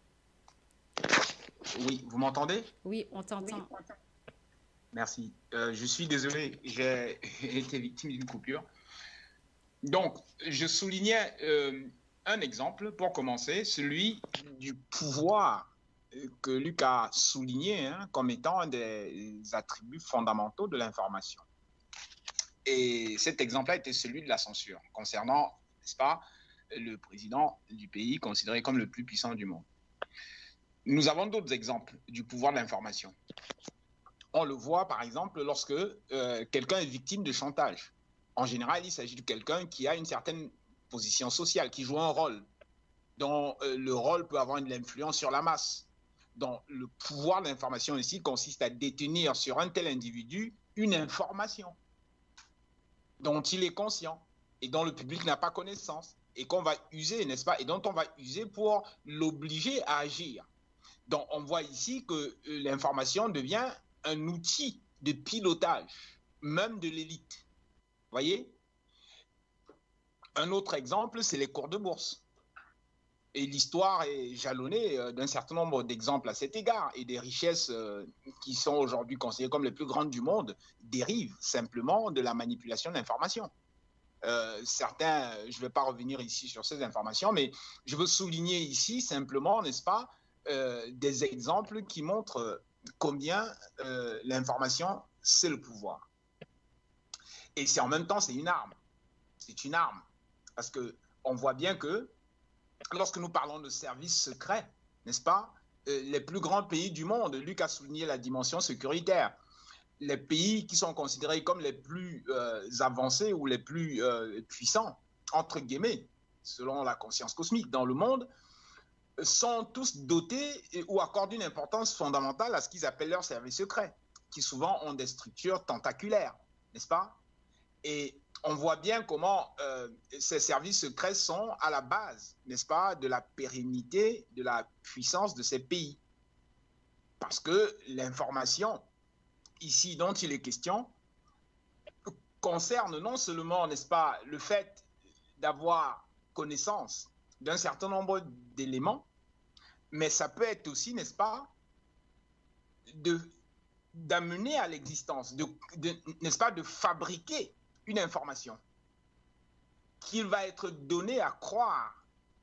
Oui, vous m'entendez? Oui, on t'entend. Merci. Je suis désolé, j'ai été victime d'une coupure. Donc, je soulignais un exemple pour commencer, celui du pouvoir que Luc a souligné comme étant un des attributs fondamentaux de l'information. Et cet exemple-là était celui de la censure, concernant, n'est-ce pas, le président du pays considéré comme le plus puissant du monde. Nous avons d'autres exemples du pouvoir de l'information. On le voit, par exemple, lorsque quelqu'un est victime de chantage. En général, il s'agit de quelqu'un qui a une certaine position sociale, qui joue un rôle, dont le rôle peut avoir de l'influence sur la masse. Donc, le pouvoir de l'information ici consiste à détenir sur un tel individu une information dont il est conscient et dont le public n'a pas connaissance et qu'on va user, n'est-ce pas, et dont on va user pour l'obliger à agir. Donc, on voit ici que l'information devient un outil de pilotage, même de l'élite. Vous voyez? Un autre exemple, c'est les cours de bourse. et l'histoire est jalonnée d'un certain nombre d'exemples à cet égard. Et des richesses qui sont aujourd'hui considérées comme les plus grandes du monde dérivent simplement de la manipulation de l'information. Certains, je ne vais pas revenir ici sur ces informations, mais je veux souligner ici simplement, n'est-ce pas, des exemples qui montrent combien l'information, c'est le pouvoir. Et c'est en même temps, c'est une arme. C'est une arme. Parce qu'on voit bien que lorsque nous parlons de services secrets, n'est-ce pas, les plus grands pays du monde, Luc a souligné la dimension sécuritaire, les pays qui sont considérés comme les plus avancés ou les plus puissants, entre guillemets, selon la conscience cosmique dans le monde, sont tous dotés ou accordent une importance fondamentale à ce qu'ils appellent leurs services secrets, qui souvent ont des structures tentaculaires, n'est-ce pas? Et on voit bien comment ces services secrets sont à la base, n'est-ce pas, de la pérennité, de la puissance de ces pays. Parce que l'information, ici dont il est question, concerne non seulement, n'est-ce pas, le fait d'avoir connaissance d'un certain nombre d'éléments, mais ça peut être aussi, n'est-ce pas, d'amener à l'existence, n'est-ce pas, de fabriquer une information qu'il va être donné à croire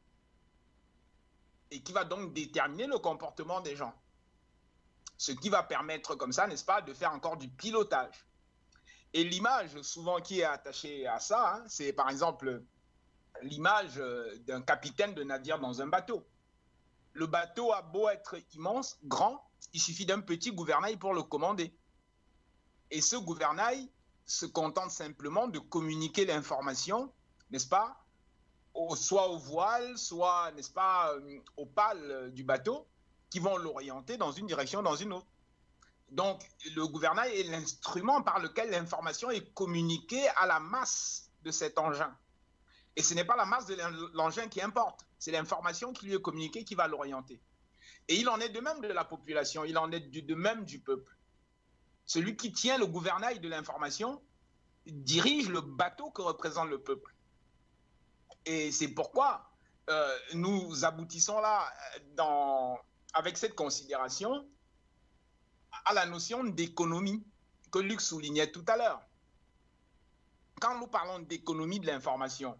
et qui va donc déterminer le comportement des gens. Ce qui va permettre comme ça, n'est-ce pas, de faire encore du pilotage. Et l'image souvent qui est attachée à ça, hein, c'est par exemple l'image d'un capitaine de navire dans un bateau. Le bateau a beau être immense, grand, il suffit d'un petit gouvernail pour le commander. Et ce gouvernail se contente simplement de communiquer l'information, n'est-ce pas, soit au voile, soit, n'est-ce pas, aux pales du bateau, qui vont l'orienter dans une direction ou dans une autre. Donc, le gouvernail est l'instrument par lequel l'information est communiquée à la masse de cet engin. Et ce n'est pas la masse de l'engin qui importe, c'est l'information qui lui est communiquée qui va l'orienter. Et il en est de même de la population, il en est de même du peuple. Celui qui tient le gouvernail de l'information dirige le bateau que représente le peuple. Et c'est pourquoi nous aboutissons là, avec cette considération, à la notion d'économie que Luc soulignait tout à l'heure. Quand nous parlons d'économie de l'information,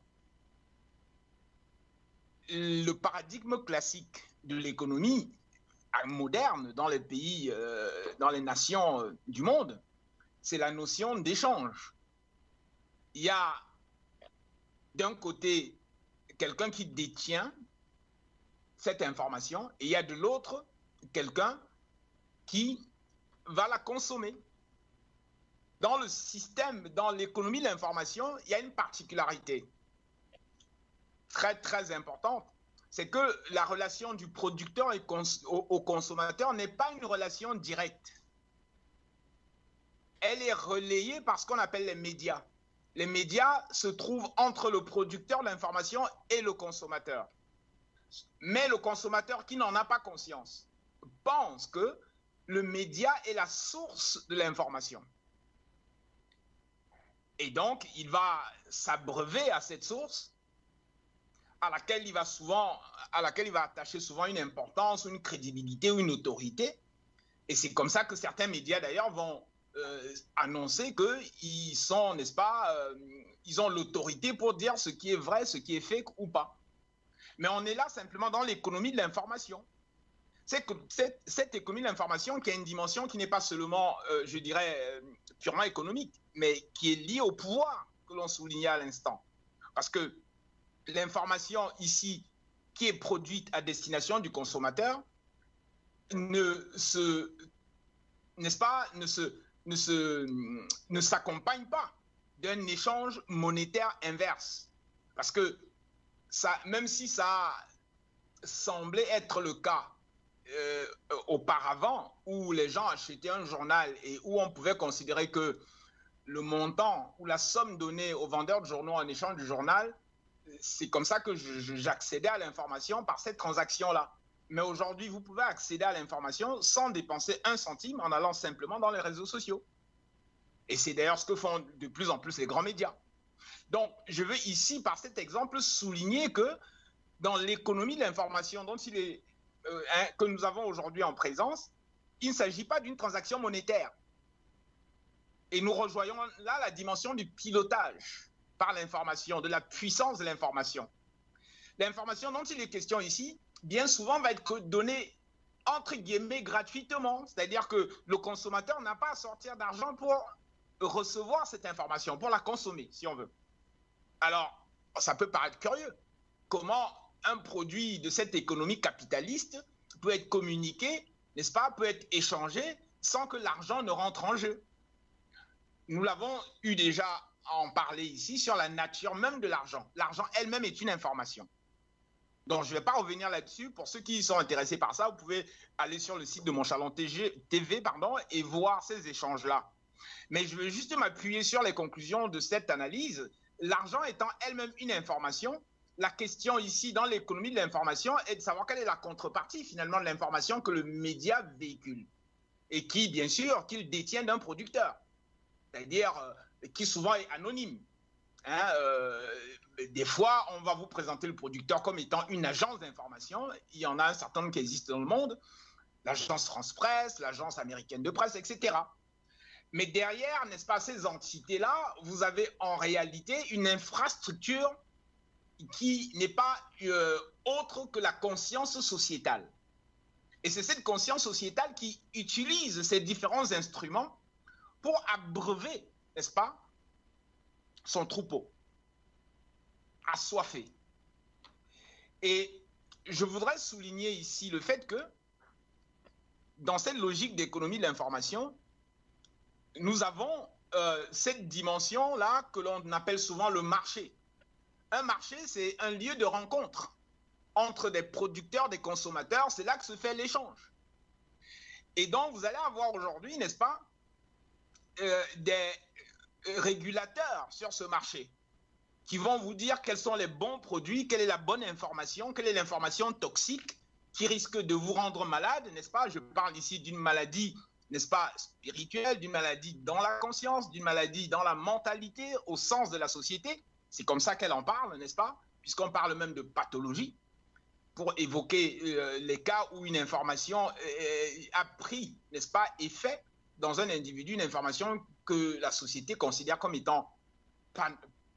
le paradigme classique de l'économie moderne dans les pays, dans les nations du monde, c'est la notion d'échange. Il y a d'un côté quelqu'un qui détient cette information et il y a de l'autre quelqu'un qui va la consommer. Dans le système, dans l'économie de l'information, il y a une particularité très très importante, c'est que la relation du producteur au consommateur n'est pas une relation directe. Elle est relayée par ce qu'on appelle les médias. Les médias se trouvent entre le producteur de l'information et le consommateur. Mais le consommateur qui n'en a pas conscience pense que le média est la source de l'information. Et donc, il va s'abreuver à cette source à laquelle il va attacher souvent une importance, une crédibilité ou une autorité. Et c'est comme ça que certains médias, d'ailleurs, vont annoncer qu'ils sont, n'est-ce pas, ils ont l'autorité pour dire ce qui est vrai, ce qui est fake ou pas. Mais on est là simplement dans l'économie de l'information. C'est que cette économie de l'information qui a une dimension qui n'est pas seulement, je dirais, purement économique, mais qui est liée au pouvoir que l'on soulignait à l'instant. Parce que l'information ici qui est produite à destination du consommateur ne s'accompagne pas d'un échange monétaire inverse. Parce que ça, même si ça semblait être le cas auparavant, où les gens achetaient un journal et où on pouvait considérer que le montant ou la somme donnée aux vendeurs de journaux en échange du journal, c'est comme ça que j'accédais à l'information par cette transaction-là. Mais aujourd'hui, vous pouvez accéder à l'information sans dépenser un centime en allant simplement dans les réseaux sociaux. Et c'est d'ailleurs ce que font de plus en plus les grands médias. Donc, je veux ici, par cet exemple, souligner que dans l'économie de l'information que nous avons aujourd'hui en présence, il ne s'agit pas d'une transaction monétaire. Et nous rejoignons là la dimension du pilotage par l'information, de la puissance de l'information. L'information dont il est question ici, bien souvent, va être donnée entre guillemets gratuitement. C'est-à-dire que le consommateur n'a pas à sortir d'argent pour recevoir cette information, pour la consommer, si on veut. Alors, ça peut paraître curieux. Comment un produit de cette économie capitaliste peut être communiqué, n'est-ce pas, peut être échangé sans que l'argent ne rentre en jeu? Nous l'avons eu déjà à en parler ici sur la nature même de l'argent. L'argent elle-même est une information. Donc, je ne vais pas revenir là-dessus. Pour ceux qui sont intéressés par ça, vous pouvez aller sur le site de Mon Chalon TV et voir ces échanges-là. Mais je veux juste m'appuyer sur les conclusions de cette analyse. L'argent étant elle-même une information, la question ici dans l'économie de l'information est de savoir quelle est la contrepartie finalement de l'information que le média véhicule et qui, bien sûr, qu'il détient d'un producteur, c'est-à-dire qui souvent est anonyme. Des fois, on va vous présenter le producteur comme étant une agence d'information. Il y en a un certain nombre qui existent dans le monde, l'agence France-Presse, l'agence américaine de presse, etc. Mais derrière, n'est-ce pas, ces entités-là, vous avez en réalité une infrastructure qui n'est pas autre que la conscience sociétale. Et c'est cette conscience sociétale qui utilise ces différents instruments pour abreuver, n'est-ce pas, son troupeau, assoiffé. Et je voudrais souligner ici le fait que, dans cette logique d'économie de l'information, nous avons cette dimension-là que l'on appelle souvent le marché. Un marché, c'est un lieu de rencontre entre des producteurs, des consommateurs, c'est là que se fait l'échange. Et donc, vous allez avoir aujourd'hui, n'est-ce pas, des régulateurs sur ce marché qui vont vous dire quels sont les bons produits, quelle est la bonne information, quelle est l'information toxique qui risque de vous rendre malade, n'est-ce pas? Je parle ici d'une maladie, n'est-ce pas, spirituelle, d'une maladie dans la conscience, d'une maladie dans la mentalité, au sens de la société. C'est comme ça qu'elle en parle, n'est-ce pas? Puisqu'on parle même de pathologie, pour évoquer les cas où une information a pris, n'est-ce pas, effet dans un individu, une information que la société considère comme étant pas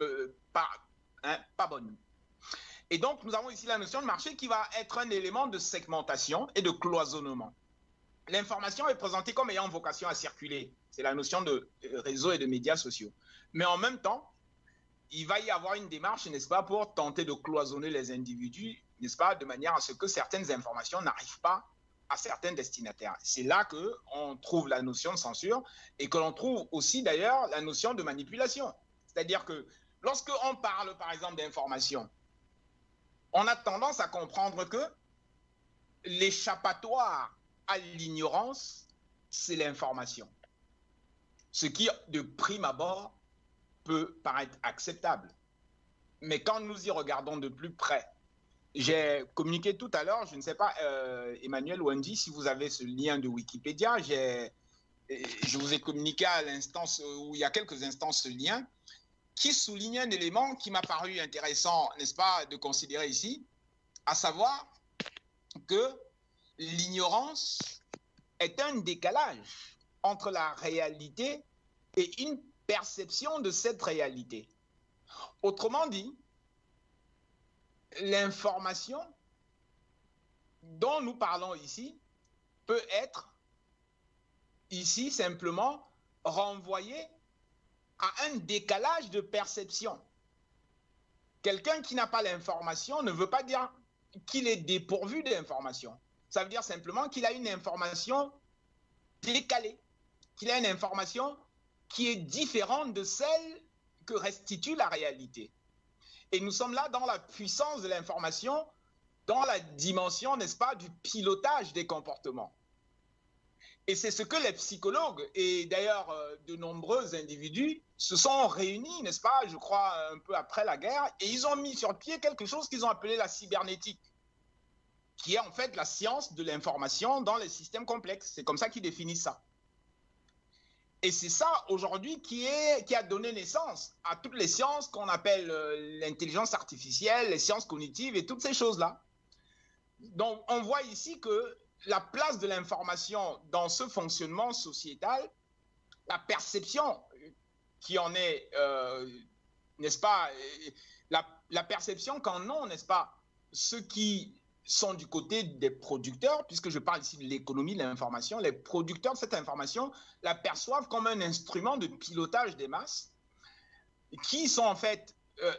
bonne. Et donc, nous avons ici la notion de marché qui va être un élément de segmentation et de cloisonnement. L'information est présentée comme ayant vocation à circuler. C'est la notion de réseaux et de médias sociaux. Mais en même temps, il va y avoir une démarche, n'est-ce pas, pour tenter de cloisonner les individus, n'est-ce pas, de manière à ce que certaines informations n'arrivent pas à certains destinataires. C'est là qu'on trouve la notion de censure et que l'on trouve aussi d'ailleurs la notion de manipulation. C'est-à-dire que lorsqu'on parle par exemple d'information, on a tendance à comprendre que l'échappatoire à l'ignorance, c'est l'information. Ce qui, de prime abord, peut paraître acceptable. Mais quand nous y regardons de plus près, j'ai communiqué tout à l'heure, je ne sais pas, Emmanuel ou Andy, si vous avez ce lien de Wikipédia, je vous ai communiqué à l'instance, où il y a quelques instants, ce lien, qui souligne un élément qui m'a paru intéressant, n'est-ce pas, de considérer ici, à savoir que l'ignorance est un décalage entre la réalité et une perception de cette réalité. Autrement dit, l'information dont nous parlons ici peut être ici simplement renvoyée à un décalage de perception. Quelqu'un qui n'a pas l'information ne veut pas dire qu'il est dépourvu d'information. Ça veut dire simplement qu'il a une information décalée, qu'il a une information qui est différente de celle que restitue la réalité. Et nous sommes là dans la puissance de l'information, dans la dimension, n'est-ce pas, du pilotage des comportements. Et c'est ce que les psychologues et d'ailleurs de nombreux individus se sont réunis, n'est-ce pas, je crois un peu après la guerre, et ils ont mis sur pied quelque chose qu'ils ont appelé la cybernétique, qui est en fait la science de l'information dans les systèmes complexes. C'est comme ça qu'ils définissent ça. Et c'est ça aujourd'hui qui a donné naissance à toutes les sciences qu'on appelle l'intelligence artificielle, les sciences cognitives et toutes ces choses-là. Donc on voit ici que la place de l'information dans ce fonctionnement sociétal, la perception qui en est, n'est-ce pas, la perception qu'en ont, n'est-ce pas, ceux qui sont du côté des producteurs, puisque je parle ici de l'économie de l'information, les producteurs de cette information la perçoivent comme un instrument de pilotage des masses qui sont en fait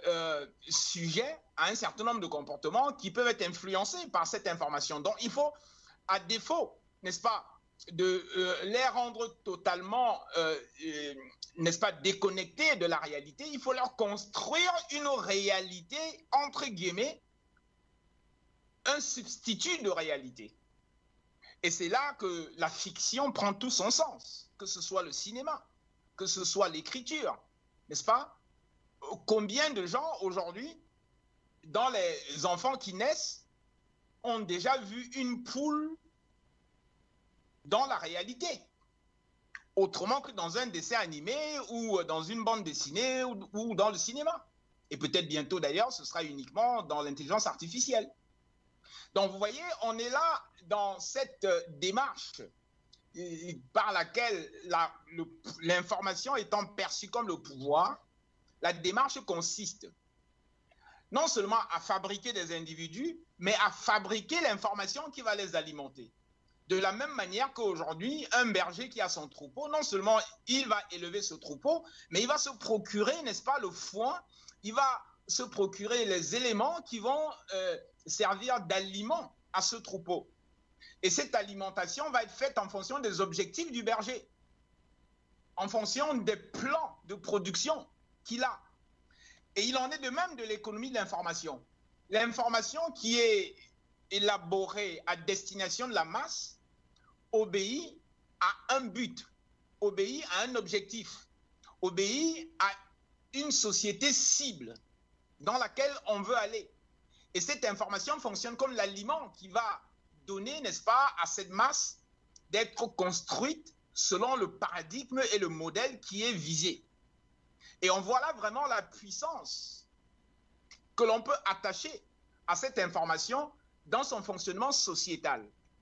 sujets à un certain nombre de comportements qui peuvent être influencés par cette information. Donc il faut, à défaut, n'est-ce pas, de les rendre totalement, n'est-ce pas, déconnectés de la réalité, il faut leur construire une réalité, entre guillemets, un substitut de réalité. Et c'est là que la fiction prend tout son sens, que ce soit le cinéma, que ce soit l'écriture, n'est-ce pas? Combien de gens aujourd'hui, dans les enfants qui naissent, ont déjà vu une poule dans la réalité, autrement que dans un dessin animé ou dans une bande dessinée ou dans le cinéma. Et peut-être bientôt d'ailleurs, ce sera uniquement dans l'intelligence artificielle. Donc vous voyez, on est là dans cette démarche par laquelle l'information étant perçue comme le pouvoir, la démarche consiste non seulement à fabriquer des individus, mais à fabriquer l'information qui va les alimenter. De la même manière qu'aujourd'hui, un berger qui a son troupeau, non seulement il va élever ce troupeau, mais il va se procurer, n'est-ce pas, le foin, il va se procurer les éléments qui vont servir d'aliment à ce troupeau. Et cette alimentation va être faite en fonction des objectifs du berger, en fonction des plans de production qu'il a. Et il en est de même de l'économie de l'information. L'information qui est élaborée à destination de la masse obéit à un but, obéit à un objectif, obéit à une société cible dans laquelle on veut aller. Et cette information fonctionne comme l'aliment qui va donner, n'est-ce pas, à cette masse d'être construite selon le paradigme et le modèle qui est visé. Et on voit là vraiment la puissance que l'on peut attacher à cette information dans son fonctionnement sociétal,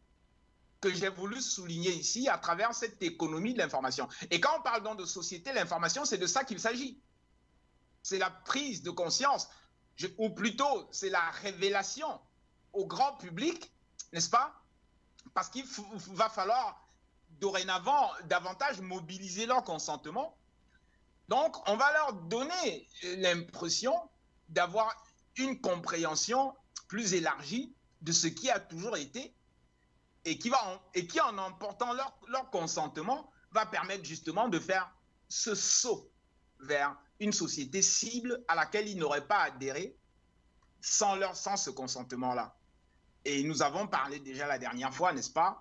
que j'ai voulu souligner ici à travers cette économie de l'information. Et quand on parle donc de société, l'information, c'est de ça qu'il s'agit. C'est la prise de conscience, ou plutôt c'est la révélation au grand public, n'est-ce pas? Parce qu'il va falloir dorénavant davantage mobiliser leur consentement. Donc, on va leur donner l'impression d'avoir une compréhension plus élargie de ce qui a toujours été et qui, en emportant leur consentement, va permettre justement de faire ce saut vers une société cible à laquelle ils n'auraient pas adhéré sans ce consentement-là. Et nous avons parlé déjà la dernière fois, n'est-ce pas,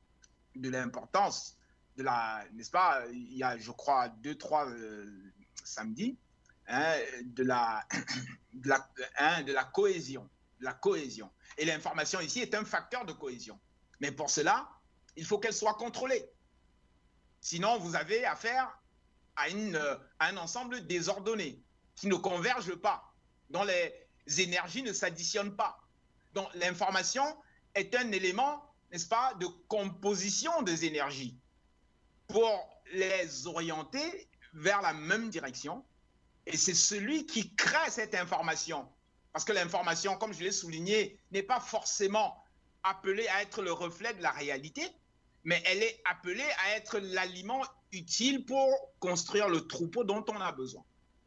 de l'importance de la, n'est-ce pas, il y a, je crois, 2-3 samedis, hein, de la cohésion. La cohésion. Et l'information ici est un facteur de cohésion. Mais pour cela, il faut qu'elle soit contrôlée. Sinon, vous avez affaire à un ensemble désordonné qui ne converge pas, dont les énergies ne s'additionnent pas. Donc l'information est un élément, n'est-ce pas, de composition des énergies pour les orienter vers la même direction. Et c'est celui qui crée cette information. Parce que l'information, comme je l'ai souligné, n'est pas forcément appelée à être le reflet de la réalité, mais elle est appelée à être l'aliment utile pour construire le troupeau dont on a besoin.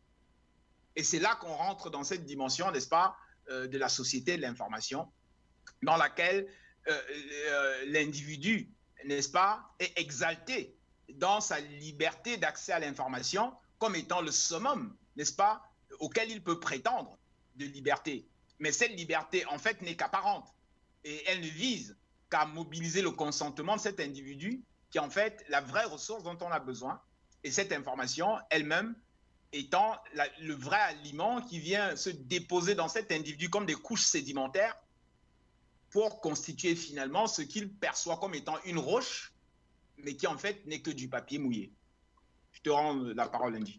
Et c'est là qu'on rentre dans cette dimension, n'est-ce pas, de la société de l'information, dans laquelle l'individu, n'est-ce pas, est exalté dans sa liberté d'accès à l'information comme étant le summum, n'est-ce pas, auquel il peut prétendre de liberté. Mais cette liberté, en fait, n'est qu'apparente. Et elle ne vise qu'à mobiliser le consentement de cet individu qui est en fait la vraie ressource dont on a besoin. Et cette information elle-même étant le vrai aliment qui vient se déposer dans cet individu comme des couches sédimentaires pour constituer finalement ce qu'il perçoit comme étant une roche, mais qui en fait n'est que du papier mouillé. Je te rends la parole lundi.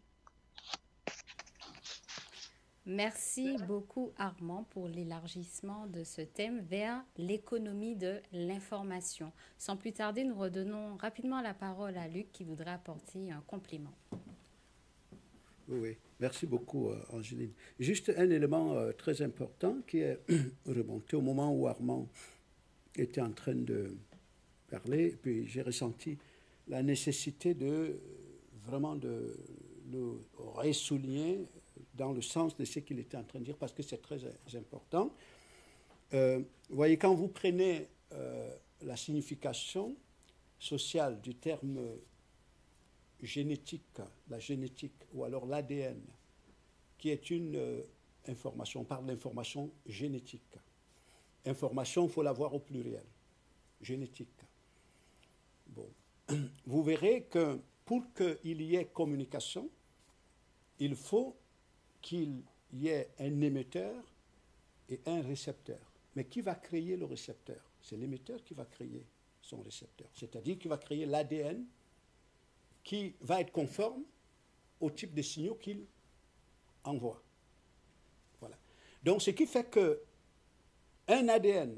Merci beaucoup Armand pour l'élargissement de ce thème vers l'économie de l'information. Sans plus tarder, nous redonnons rapidement la parole à Luc qui voudrait apporter un complément. Oui, oui. Merci beaucoup, Angéline. Juste un élément très important qui est remonté au moment où Armand était en train de parler, et puis j'ai ressenti la nécessité de vraiment de le ressouligner dans le sens de ce qu'il était en train de dire, parce que c'est très important. Vous voyez, quand vous prenez la signification sociale du terme génétique, la génétique, ou alors l'ADN, qui est une information, on parle d'information génétique. Information, il faut la voir au pluriel, génétique. Bon. Vous verrez que pour qu'il y ait communication, il faut qu'il y ait un émetteur et un récepteur. Mais qui va créer le récepteur? C'est l'émetteur qui va créer son récepteur. C'est-à-dire qu'il va créer l'ADN qui va être conforme au type de signaux qu'il envoie. Voilà. Donc, ce qui fait qu'un ADN,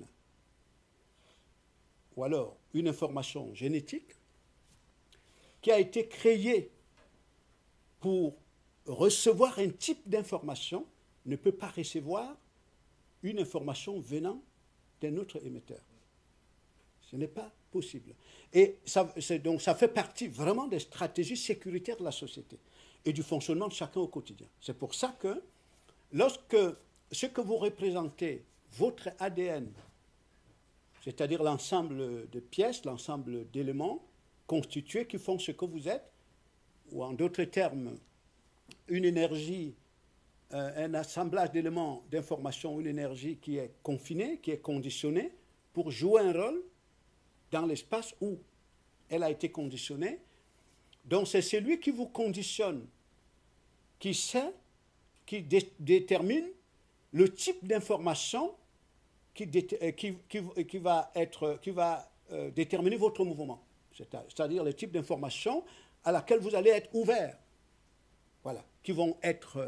ou alors une information génétique, qui a été créée pour recevoir un type d'information, ne peut pas recevoir une information venant d'un autre émetteur. Ce n'est pas possible. Et donc ça fait partie vraiment des stratégies sécuritaires de la société et du fonctionnement de chacun au quotidien. C'est pour ça que lorsque ce que vous représentez, votre ADN, c'est-à-dire l'ensemble de pièces, l'ensemble d'éléments constitués qui font ce que vous êtes, ou en d'autres termes, une énergie, un assemblage d'éléments d'information, une énergie qui est confinée, qui est conditionnée pour jouer un rôle dans l'espace où elle a été conditionnée. Donc c'est celui qui vous conditionne, qui sait, qui détermine le type d'information qui va déterminer votre mouvement. C'est-à-dire le type d'information à laquelle vous allez être ouvert. Voilà, qui dont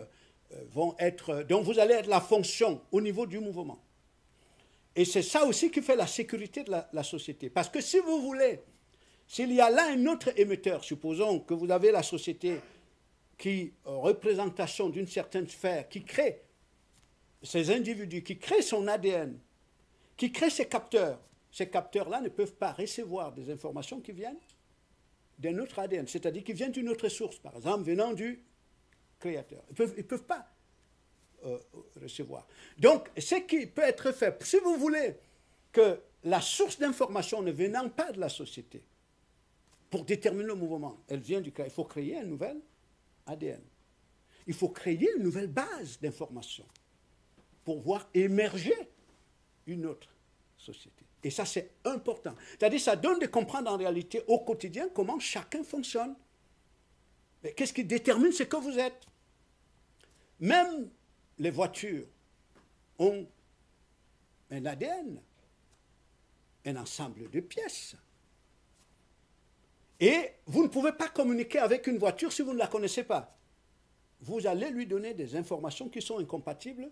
vous allez être la fonction au niveau du mouvement. Et c'est ça aussi qui fait la sécurité de la société. Parce que si vous voulez, s'il y a là un autre émetteur, supposons que vous avez la société qui, représentation d'une certaine sphère, qui crée ces individus, qui crée son ADN, qui crée ces capteurs-là ne peuvent pas recevoir des informations qui viennent d'un autre ADN, c'est-à-dire qui viennent d'une autre source, par exemple venant du créateur. Ils ne peuvent pas recevoir. Donc, ce qui peut être fait, si vous voulez que la source d'information ne venant pas de la société, pour déterminer le mouvement, elle vient du créateur, il faut créer un nouvel ADN. Il faut créer une nouvelle base d'information pour voir émerger une autre société. Et ça, c'est important. C'est-à-dire, ça donne de comprendre en réalité au quotidien comment chacun fonctionne. Mais qu'est-ce qui détermine ce que vous êtes? Même les voitures ont un ADN, un ensemble de pièces. Et vous ne pouvez pas communiquer avec une voiture si vous ne la connaissez pas. Vous allez lui donner des informations qui sont incompatibles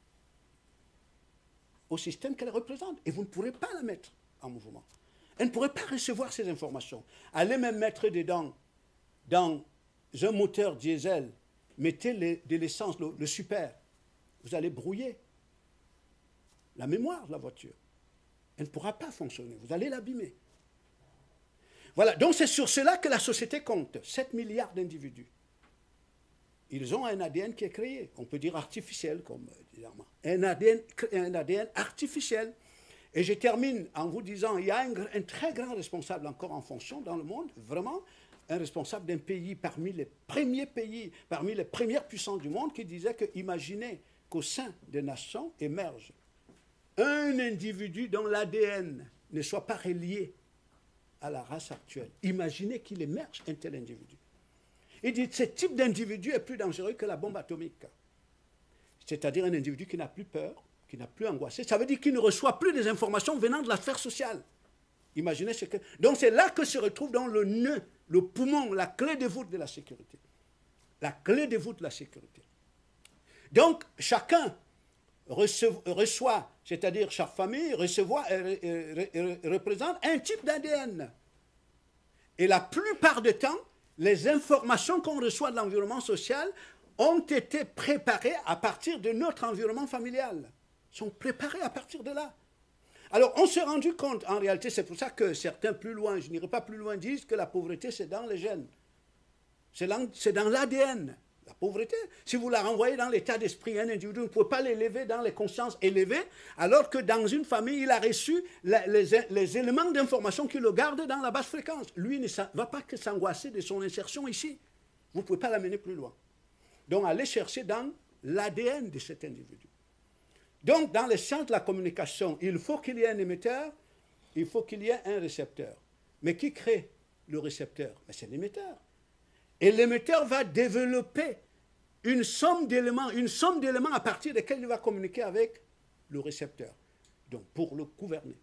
au système qu'elle représente. Et vous ne pourrez pas la mettre en mouvement. Elle ne pourrait pas recevoir ces informations. Allez même mettre dedans, dans un moteur diesel, mettez de l'essence, le super. Vous allez brouiller la mémoire de la voiture. Elle ne pourra pas fonctionner. Vous allez l'abîmer. Voilà. Donc c'est sur cela que la société compte. 7 milliards d'individus. Ils ont un ADN qui est créé. On peut dire artificiel, comme évidemment. Un ADN artificiel. Et je termine en vous disant, il y a un très grand responsable encore en fonction dans le monde, vraiment, un responsable d'un pays parmi les premiers pays, parmi les premières puissances du monde, qui disait que imaginez qu'au sein des nations émerge un individu dont l'ADN ne soit pas relié à la race actuelle. Imaginez qu'il émerge un tel individu. Il dit que ce type d'individu est plus dangereux que la bombe atomique. C'est-à-dire un individu qui n'a plus peur, qui n'a plus angoissé. Ça veut dire qu'il ne reçoit plus des informations venant de la sphère sociale. Imaginez ce que... Donc c'est là que se retrouve dans le nœud le poumon, la clé de voûte de la sécurité. La clé de voûte de la sécurité. Donc, chacun reçoit, c'est-à-dire chaque famille représente un type d'ADN. Et la plupart du temps, les informations qu'on reçoit de l'environnement social ont été préparées à partir de notre environnement familial. Sont préparées à partir de là. Alors, on s'est rendu compte, en réalité, c'est pour ça que certains plus loin, je n'irai pas plus loin, disent que la pauvreté, c'est dans les gènes. C'est dans l'ADN. La pauvreté, si vous la renvoyez dans l'état d'esprit, un individu ne peut pas l'élever dans les consciences élevées, alors que dans une famille, il a reçu les éléments d'information qui le gardent dans la basse fréquence. Lui ne va pas que s'angoisser de son insertion ici. Vous ne pouvez pas l'amener plus loin. Donc, allez chercher dans l'ADN de cet individu. Donc, dans les sciences de la communication, il faut qu'il y ait un émetteur, il faut qu'il y ait un récepteur. Mais qui crée le récepteur? C'est l'émetteur. Et l'émetteur va développer une somme d'éléments à partir desquels il va communiquer avec le récepteur. Donc, pour le gouverner.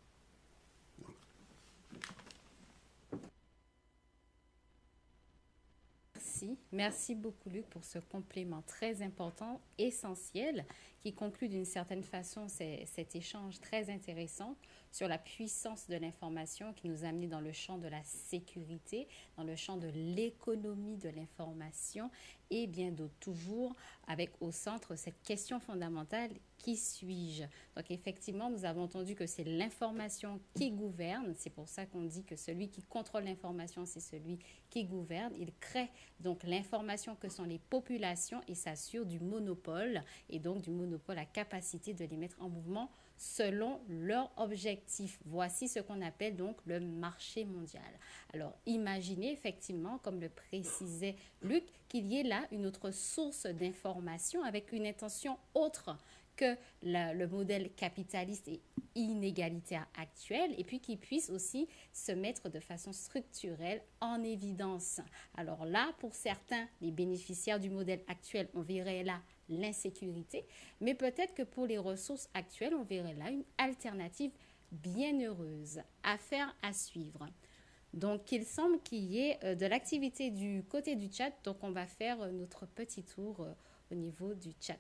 Merci beaucoup Luc pour ce complément très important, essentiel, qui conclut d'une certaine façon cet échange très intéressant sur la puissance de l'information qui nous a amené dans le champ de la sécurité, dans le champ de l'économie de l'information et bien d'autres, toujours avec au centre cette question fondamentale, qui suis-je? Donc effectivement, nous avons entendu que c'est l'information qui gouverne, c'est pour ça qu'on dit que celui qui contrôle l'information, c'est celui qui gouverne. Il crée donc l'information que sont les populations et s'assure du monopole, et donc du monopole, la capacité de les mettre en mouvement selon leur objectif. Voici ce qu'on appelle donc le marché mondial. Alors, imaginez effectivement, comme le précisait Luc, qu'il y ait là une autre source d'information avec une intention autre que le modèle capitaliste et inégalitaire actuel, et puis qui puisse aussi se mettre de façon structurelle en évidence. Alors là, pour certains, les bénéficiaires du modèle actuel, on verrait là l'insécurité, mais peut-être que pour les ressources actuelles, on verrait là une alternative bien heureuse. Affaire à suivre. Donc, il semble qu'il y ait de l'activité du côté du chat, donc on va faire notre petit tour au niveau du chat.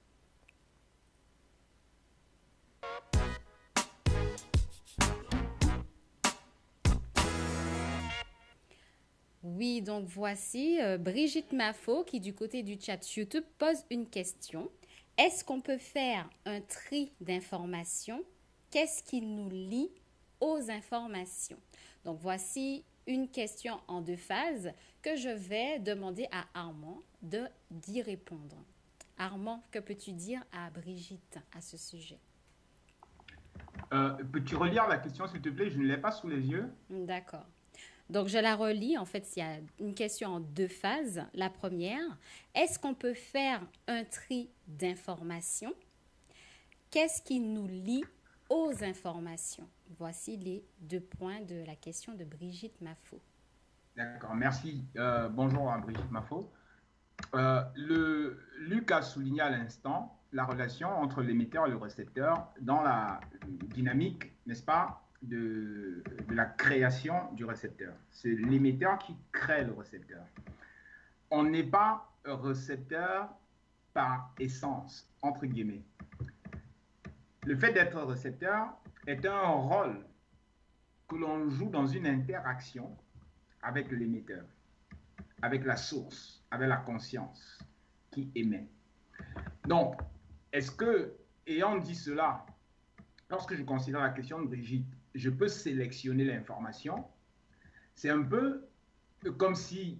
Oui, donc voici Brigitte Mafo qui, du côté du chat YouTube, pose une question. Est-ce qu'on peut faire un tri d'informations? Qu'est-ce qui nous lie aux informations? Donc, voici une question en deux phases que je vais demander à Armand d'y répondre. Armand, que peux-tu dire à Brigitte à ce sujet? Peux-tu relire la question, s'il te plaît? Je ne l'ai pas sous les yeux. D'accord. Donc, je la relis. En fait, il y a une question en deux phases. La première, est-ce qu'on peut faire un tri d'informations? Qu'est-ce qui nous lie aux informations? Voici les 2 points de la question de Brigitte Mafo. D'accord, merci. Bonjour à Brigitte Mafo. Luc a souligné à l'instant la relation entre l'émetteur et le récepteur dans la dynamique, n'est-ce pas, de la création du récepteur. C'est l'émetteur qui crée le récepteur. On n'est pas un récepteur par essence, entre guillemets. Le fait d'être récepteur est un rôle que l'on joue dans une interaction avec l'émetteur, avec la source, avec la conscience qui émet. Donc, est-ce que, ayant dit cela, lorsque je considère la question de Brigitte, je peux sélectionner l'information? C'est un peu comme si,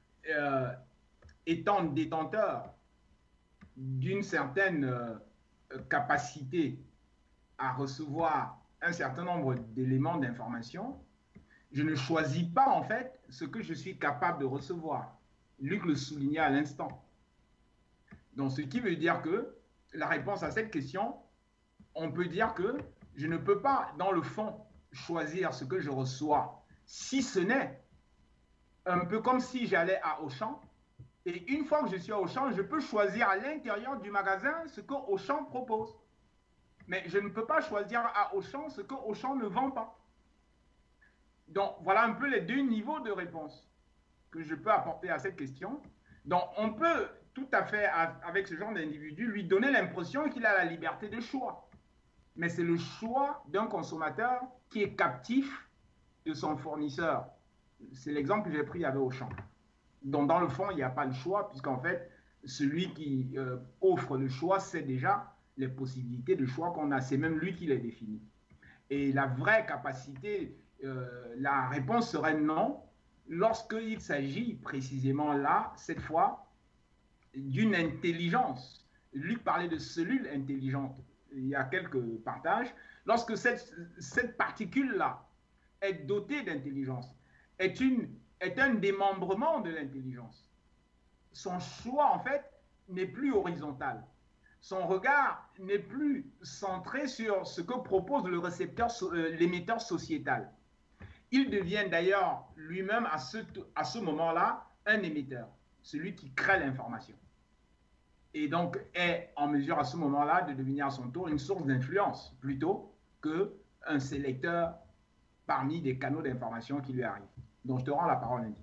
étant détenteur d'une certaine capacité à recevoir un certain nombre d'éléments d'information, je ne choisis pas en fait ce que je suis capable de recevoir. Luc le soulignait à l'instant. Donc, ce qui veut dire que la réponse à cette question, on peut dire que je ne peux pas, dans le fond, choisir ce que je reçois, si ce n'est un peu comme si j'allais à Auchan, et une fois que je suis à Auchan, je peux choisir à l'intérieur du magasin ce que Auchan propose. Mais je ne peux pas choisir à Auchan ce que Auchan ne vend pas. Donc, voilà un peu les 2 niveaux de réponse. que je peux apporter à cette question. Donc, on peut tout à fait, avec ce genre d'individu, lui donner l'impression qu'il a la liberté de choix. Mais c'est le choix d'un consommateur qui est captif de son fournisseur. C'est l'exemple que j'ai pris avec Auchan. Donc, dans le fond, il n'y a pas de choix, puisqu'en fait, celui qui offre le choix sait déjà les possibilités de choix qu'on a. C'est même lui qui les définit. Et la vraie capacité, la réponse serait non, lorsqu'il s'agit précisément là, cette fois, d'une intelligence. Luc parlait de cellules intelligentes. Il y a quelques partages. Lorsque cette particule-là est dotée d'intelligence, est un démembrement de l'intelligence. Son choix, en fait, n'est plus horizontal. Son regard n'est plus centré sur ce que propose le récepteur, l'émetteur sociétal. Il devient d'ailleurs lui-même à ce moment-là un émetteur, celui qui crée l'information. Et donc est en mesure à ce moment-là de devenir à son tour une source d'influence plutôt qu'un sélecteur parmi des canaux d'information qui lui arrivent. Donc je te rends la parole, Andy.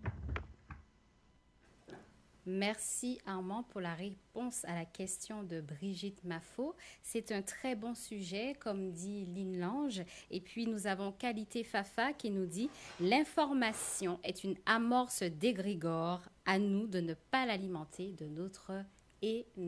Merci Armand pour la réponse à la question de Brigitte Mafo. C'est un très bon sujet, comme dit Lynn Lange. Et puis nous avons Qualité Fafa qui nous dit « L'information est une amorce d'égrégore, à nous de ne pas l'alimenter de notre énergie. »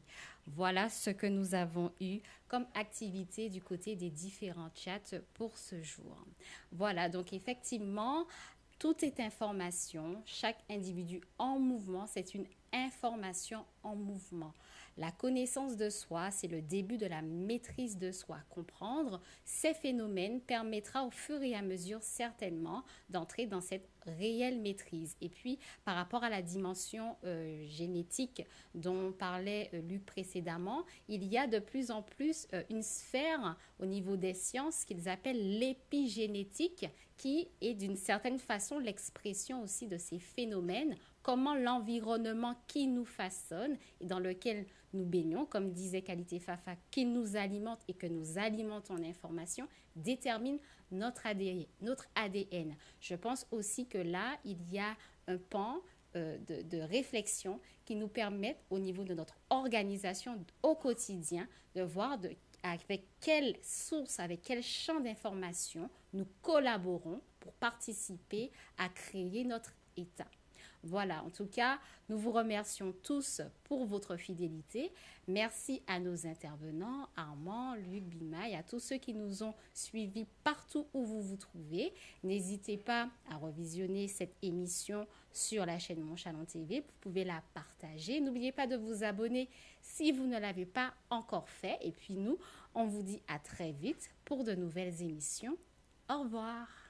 Voilà ce que nous avons eu comme activité du côté des différents chats pour ce jour. Voilà, donc effectivement, tout est information. Chaque individu en mouvement, c'est une information en mouvement. La connaissance de soi, c'est le début de la maîtrise de soi. Comprendre ces phénomènes permettra au fur et à mesure certainement d'entrer dans cette réelle maîtrise. Et puis, par rapport à la dimension génétique dont parlait Luc précédemment, il y a de plus en plus une sphère au niveau des sciences qu'ils appellent l'épigénétique, qui est d'une certaine façon l'expression aussi de ces phénomènes, comment l'environnement qui nous façonne et dans lequel nous baignons, comme disait Qualité Fafa, qui nous alimente et que nous alimentons en information, détermine notre ADN. Je pense aussi que là, il y a un pan de réflexion qui nous permettent au niveau de notre organisation au quotidien de voir avec quelle source, avec quel champ d'information nous collaborons pour participer à créer notre état. Voilà, en tout cas, nous vous remercions tous pour votre fidélité. Merci à nos intervenants, Armand, Luc, Bima et à tous ceux qui nous ont suivis partout où vous vous trouvez. N'hésitez pas à revisionner cette émission sur la chaîne Mon Chalon TV. Vous pouvez la partager. N'oubliez pas de vous abonner si vous ne l'avez pas encore fait. Et puis nous, on vous dit à très vite pour de nouvelles émissions. Au revoir.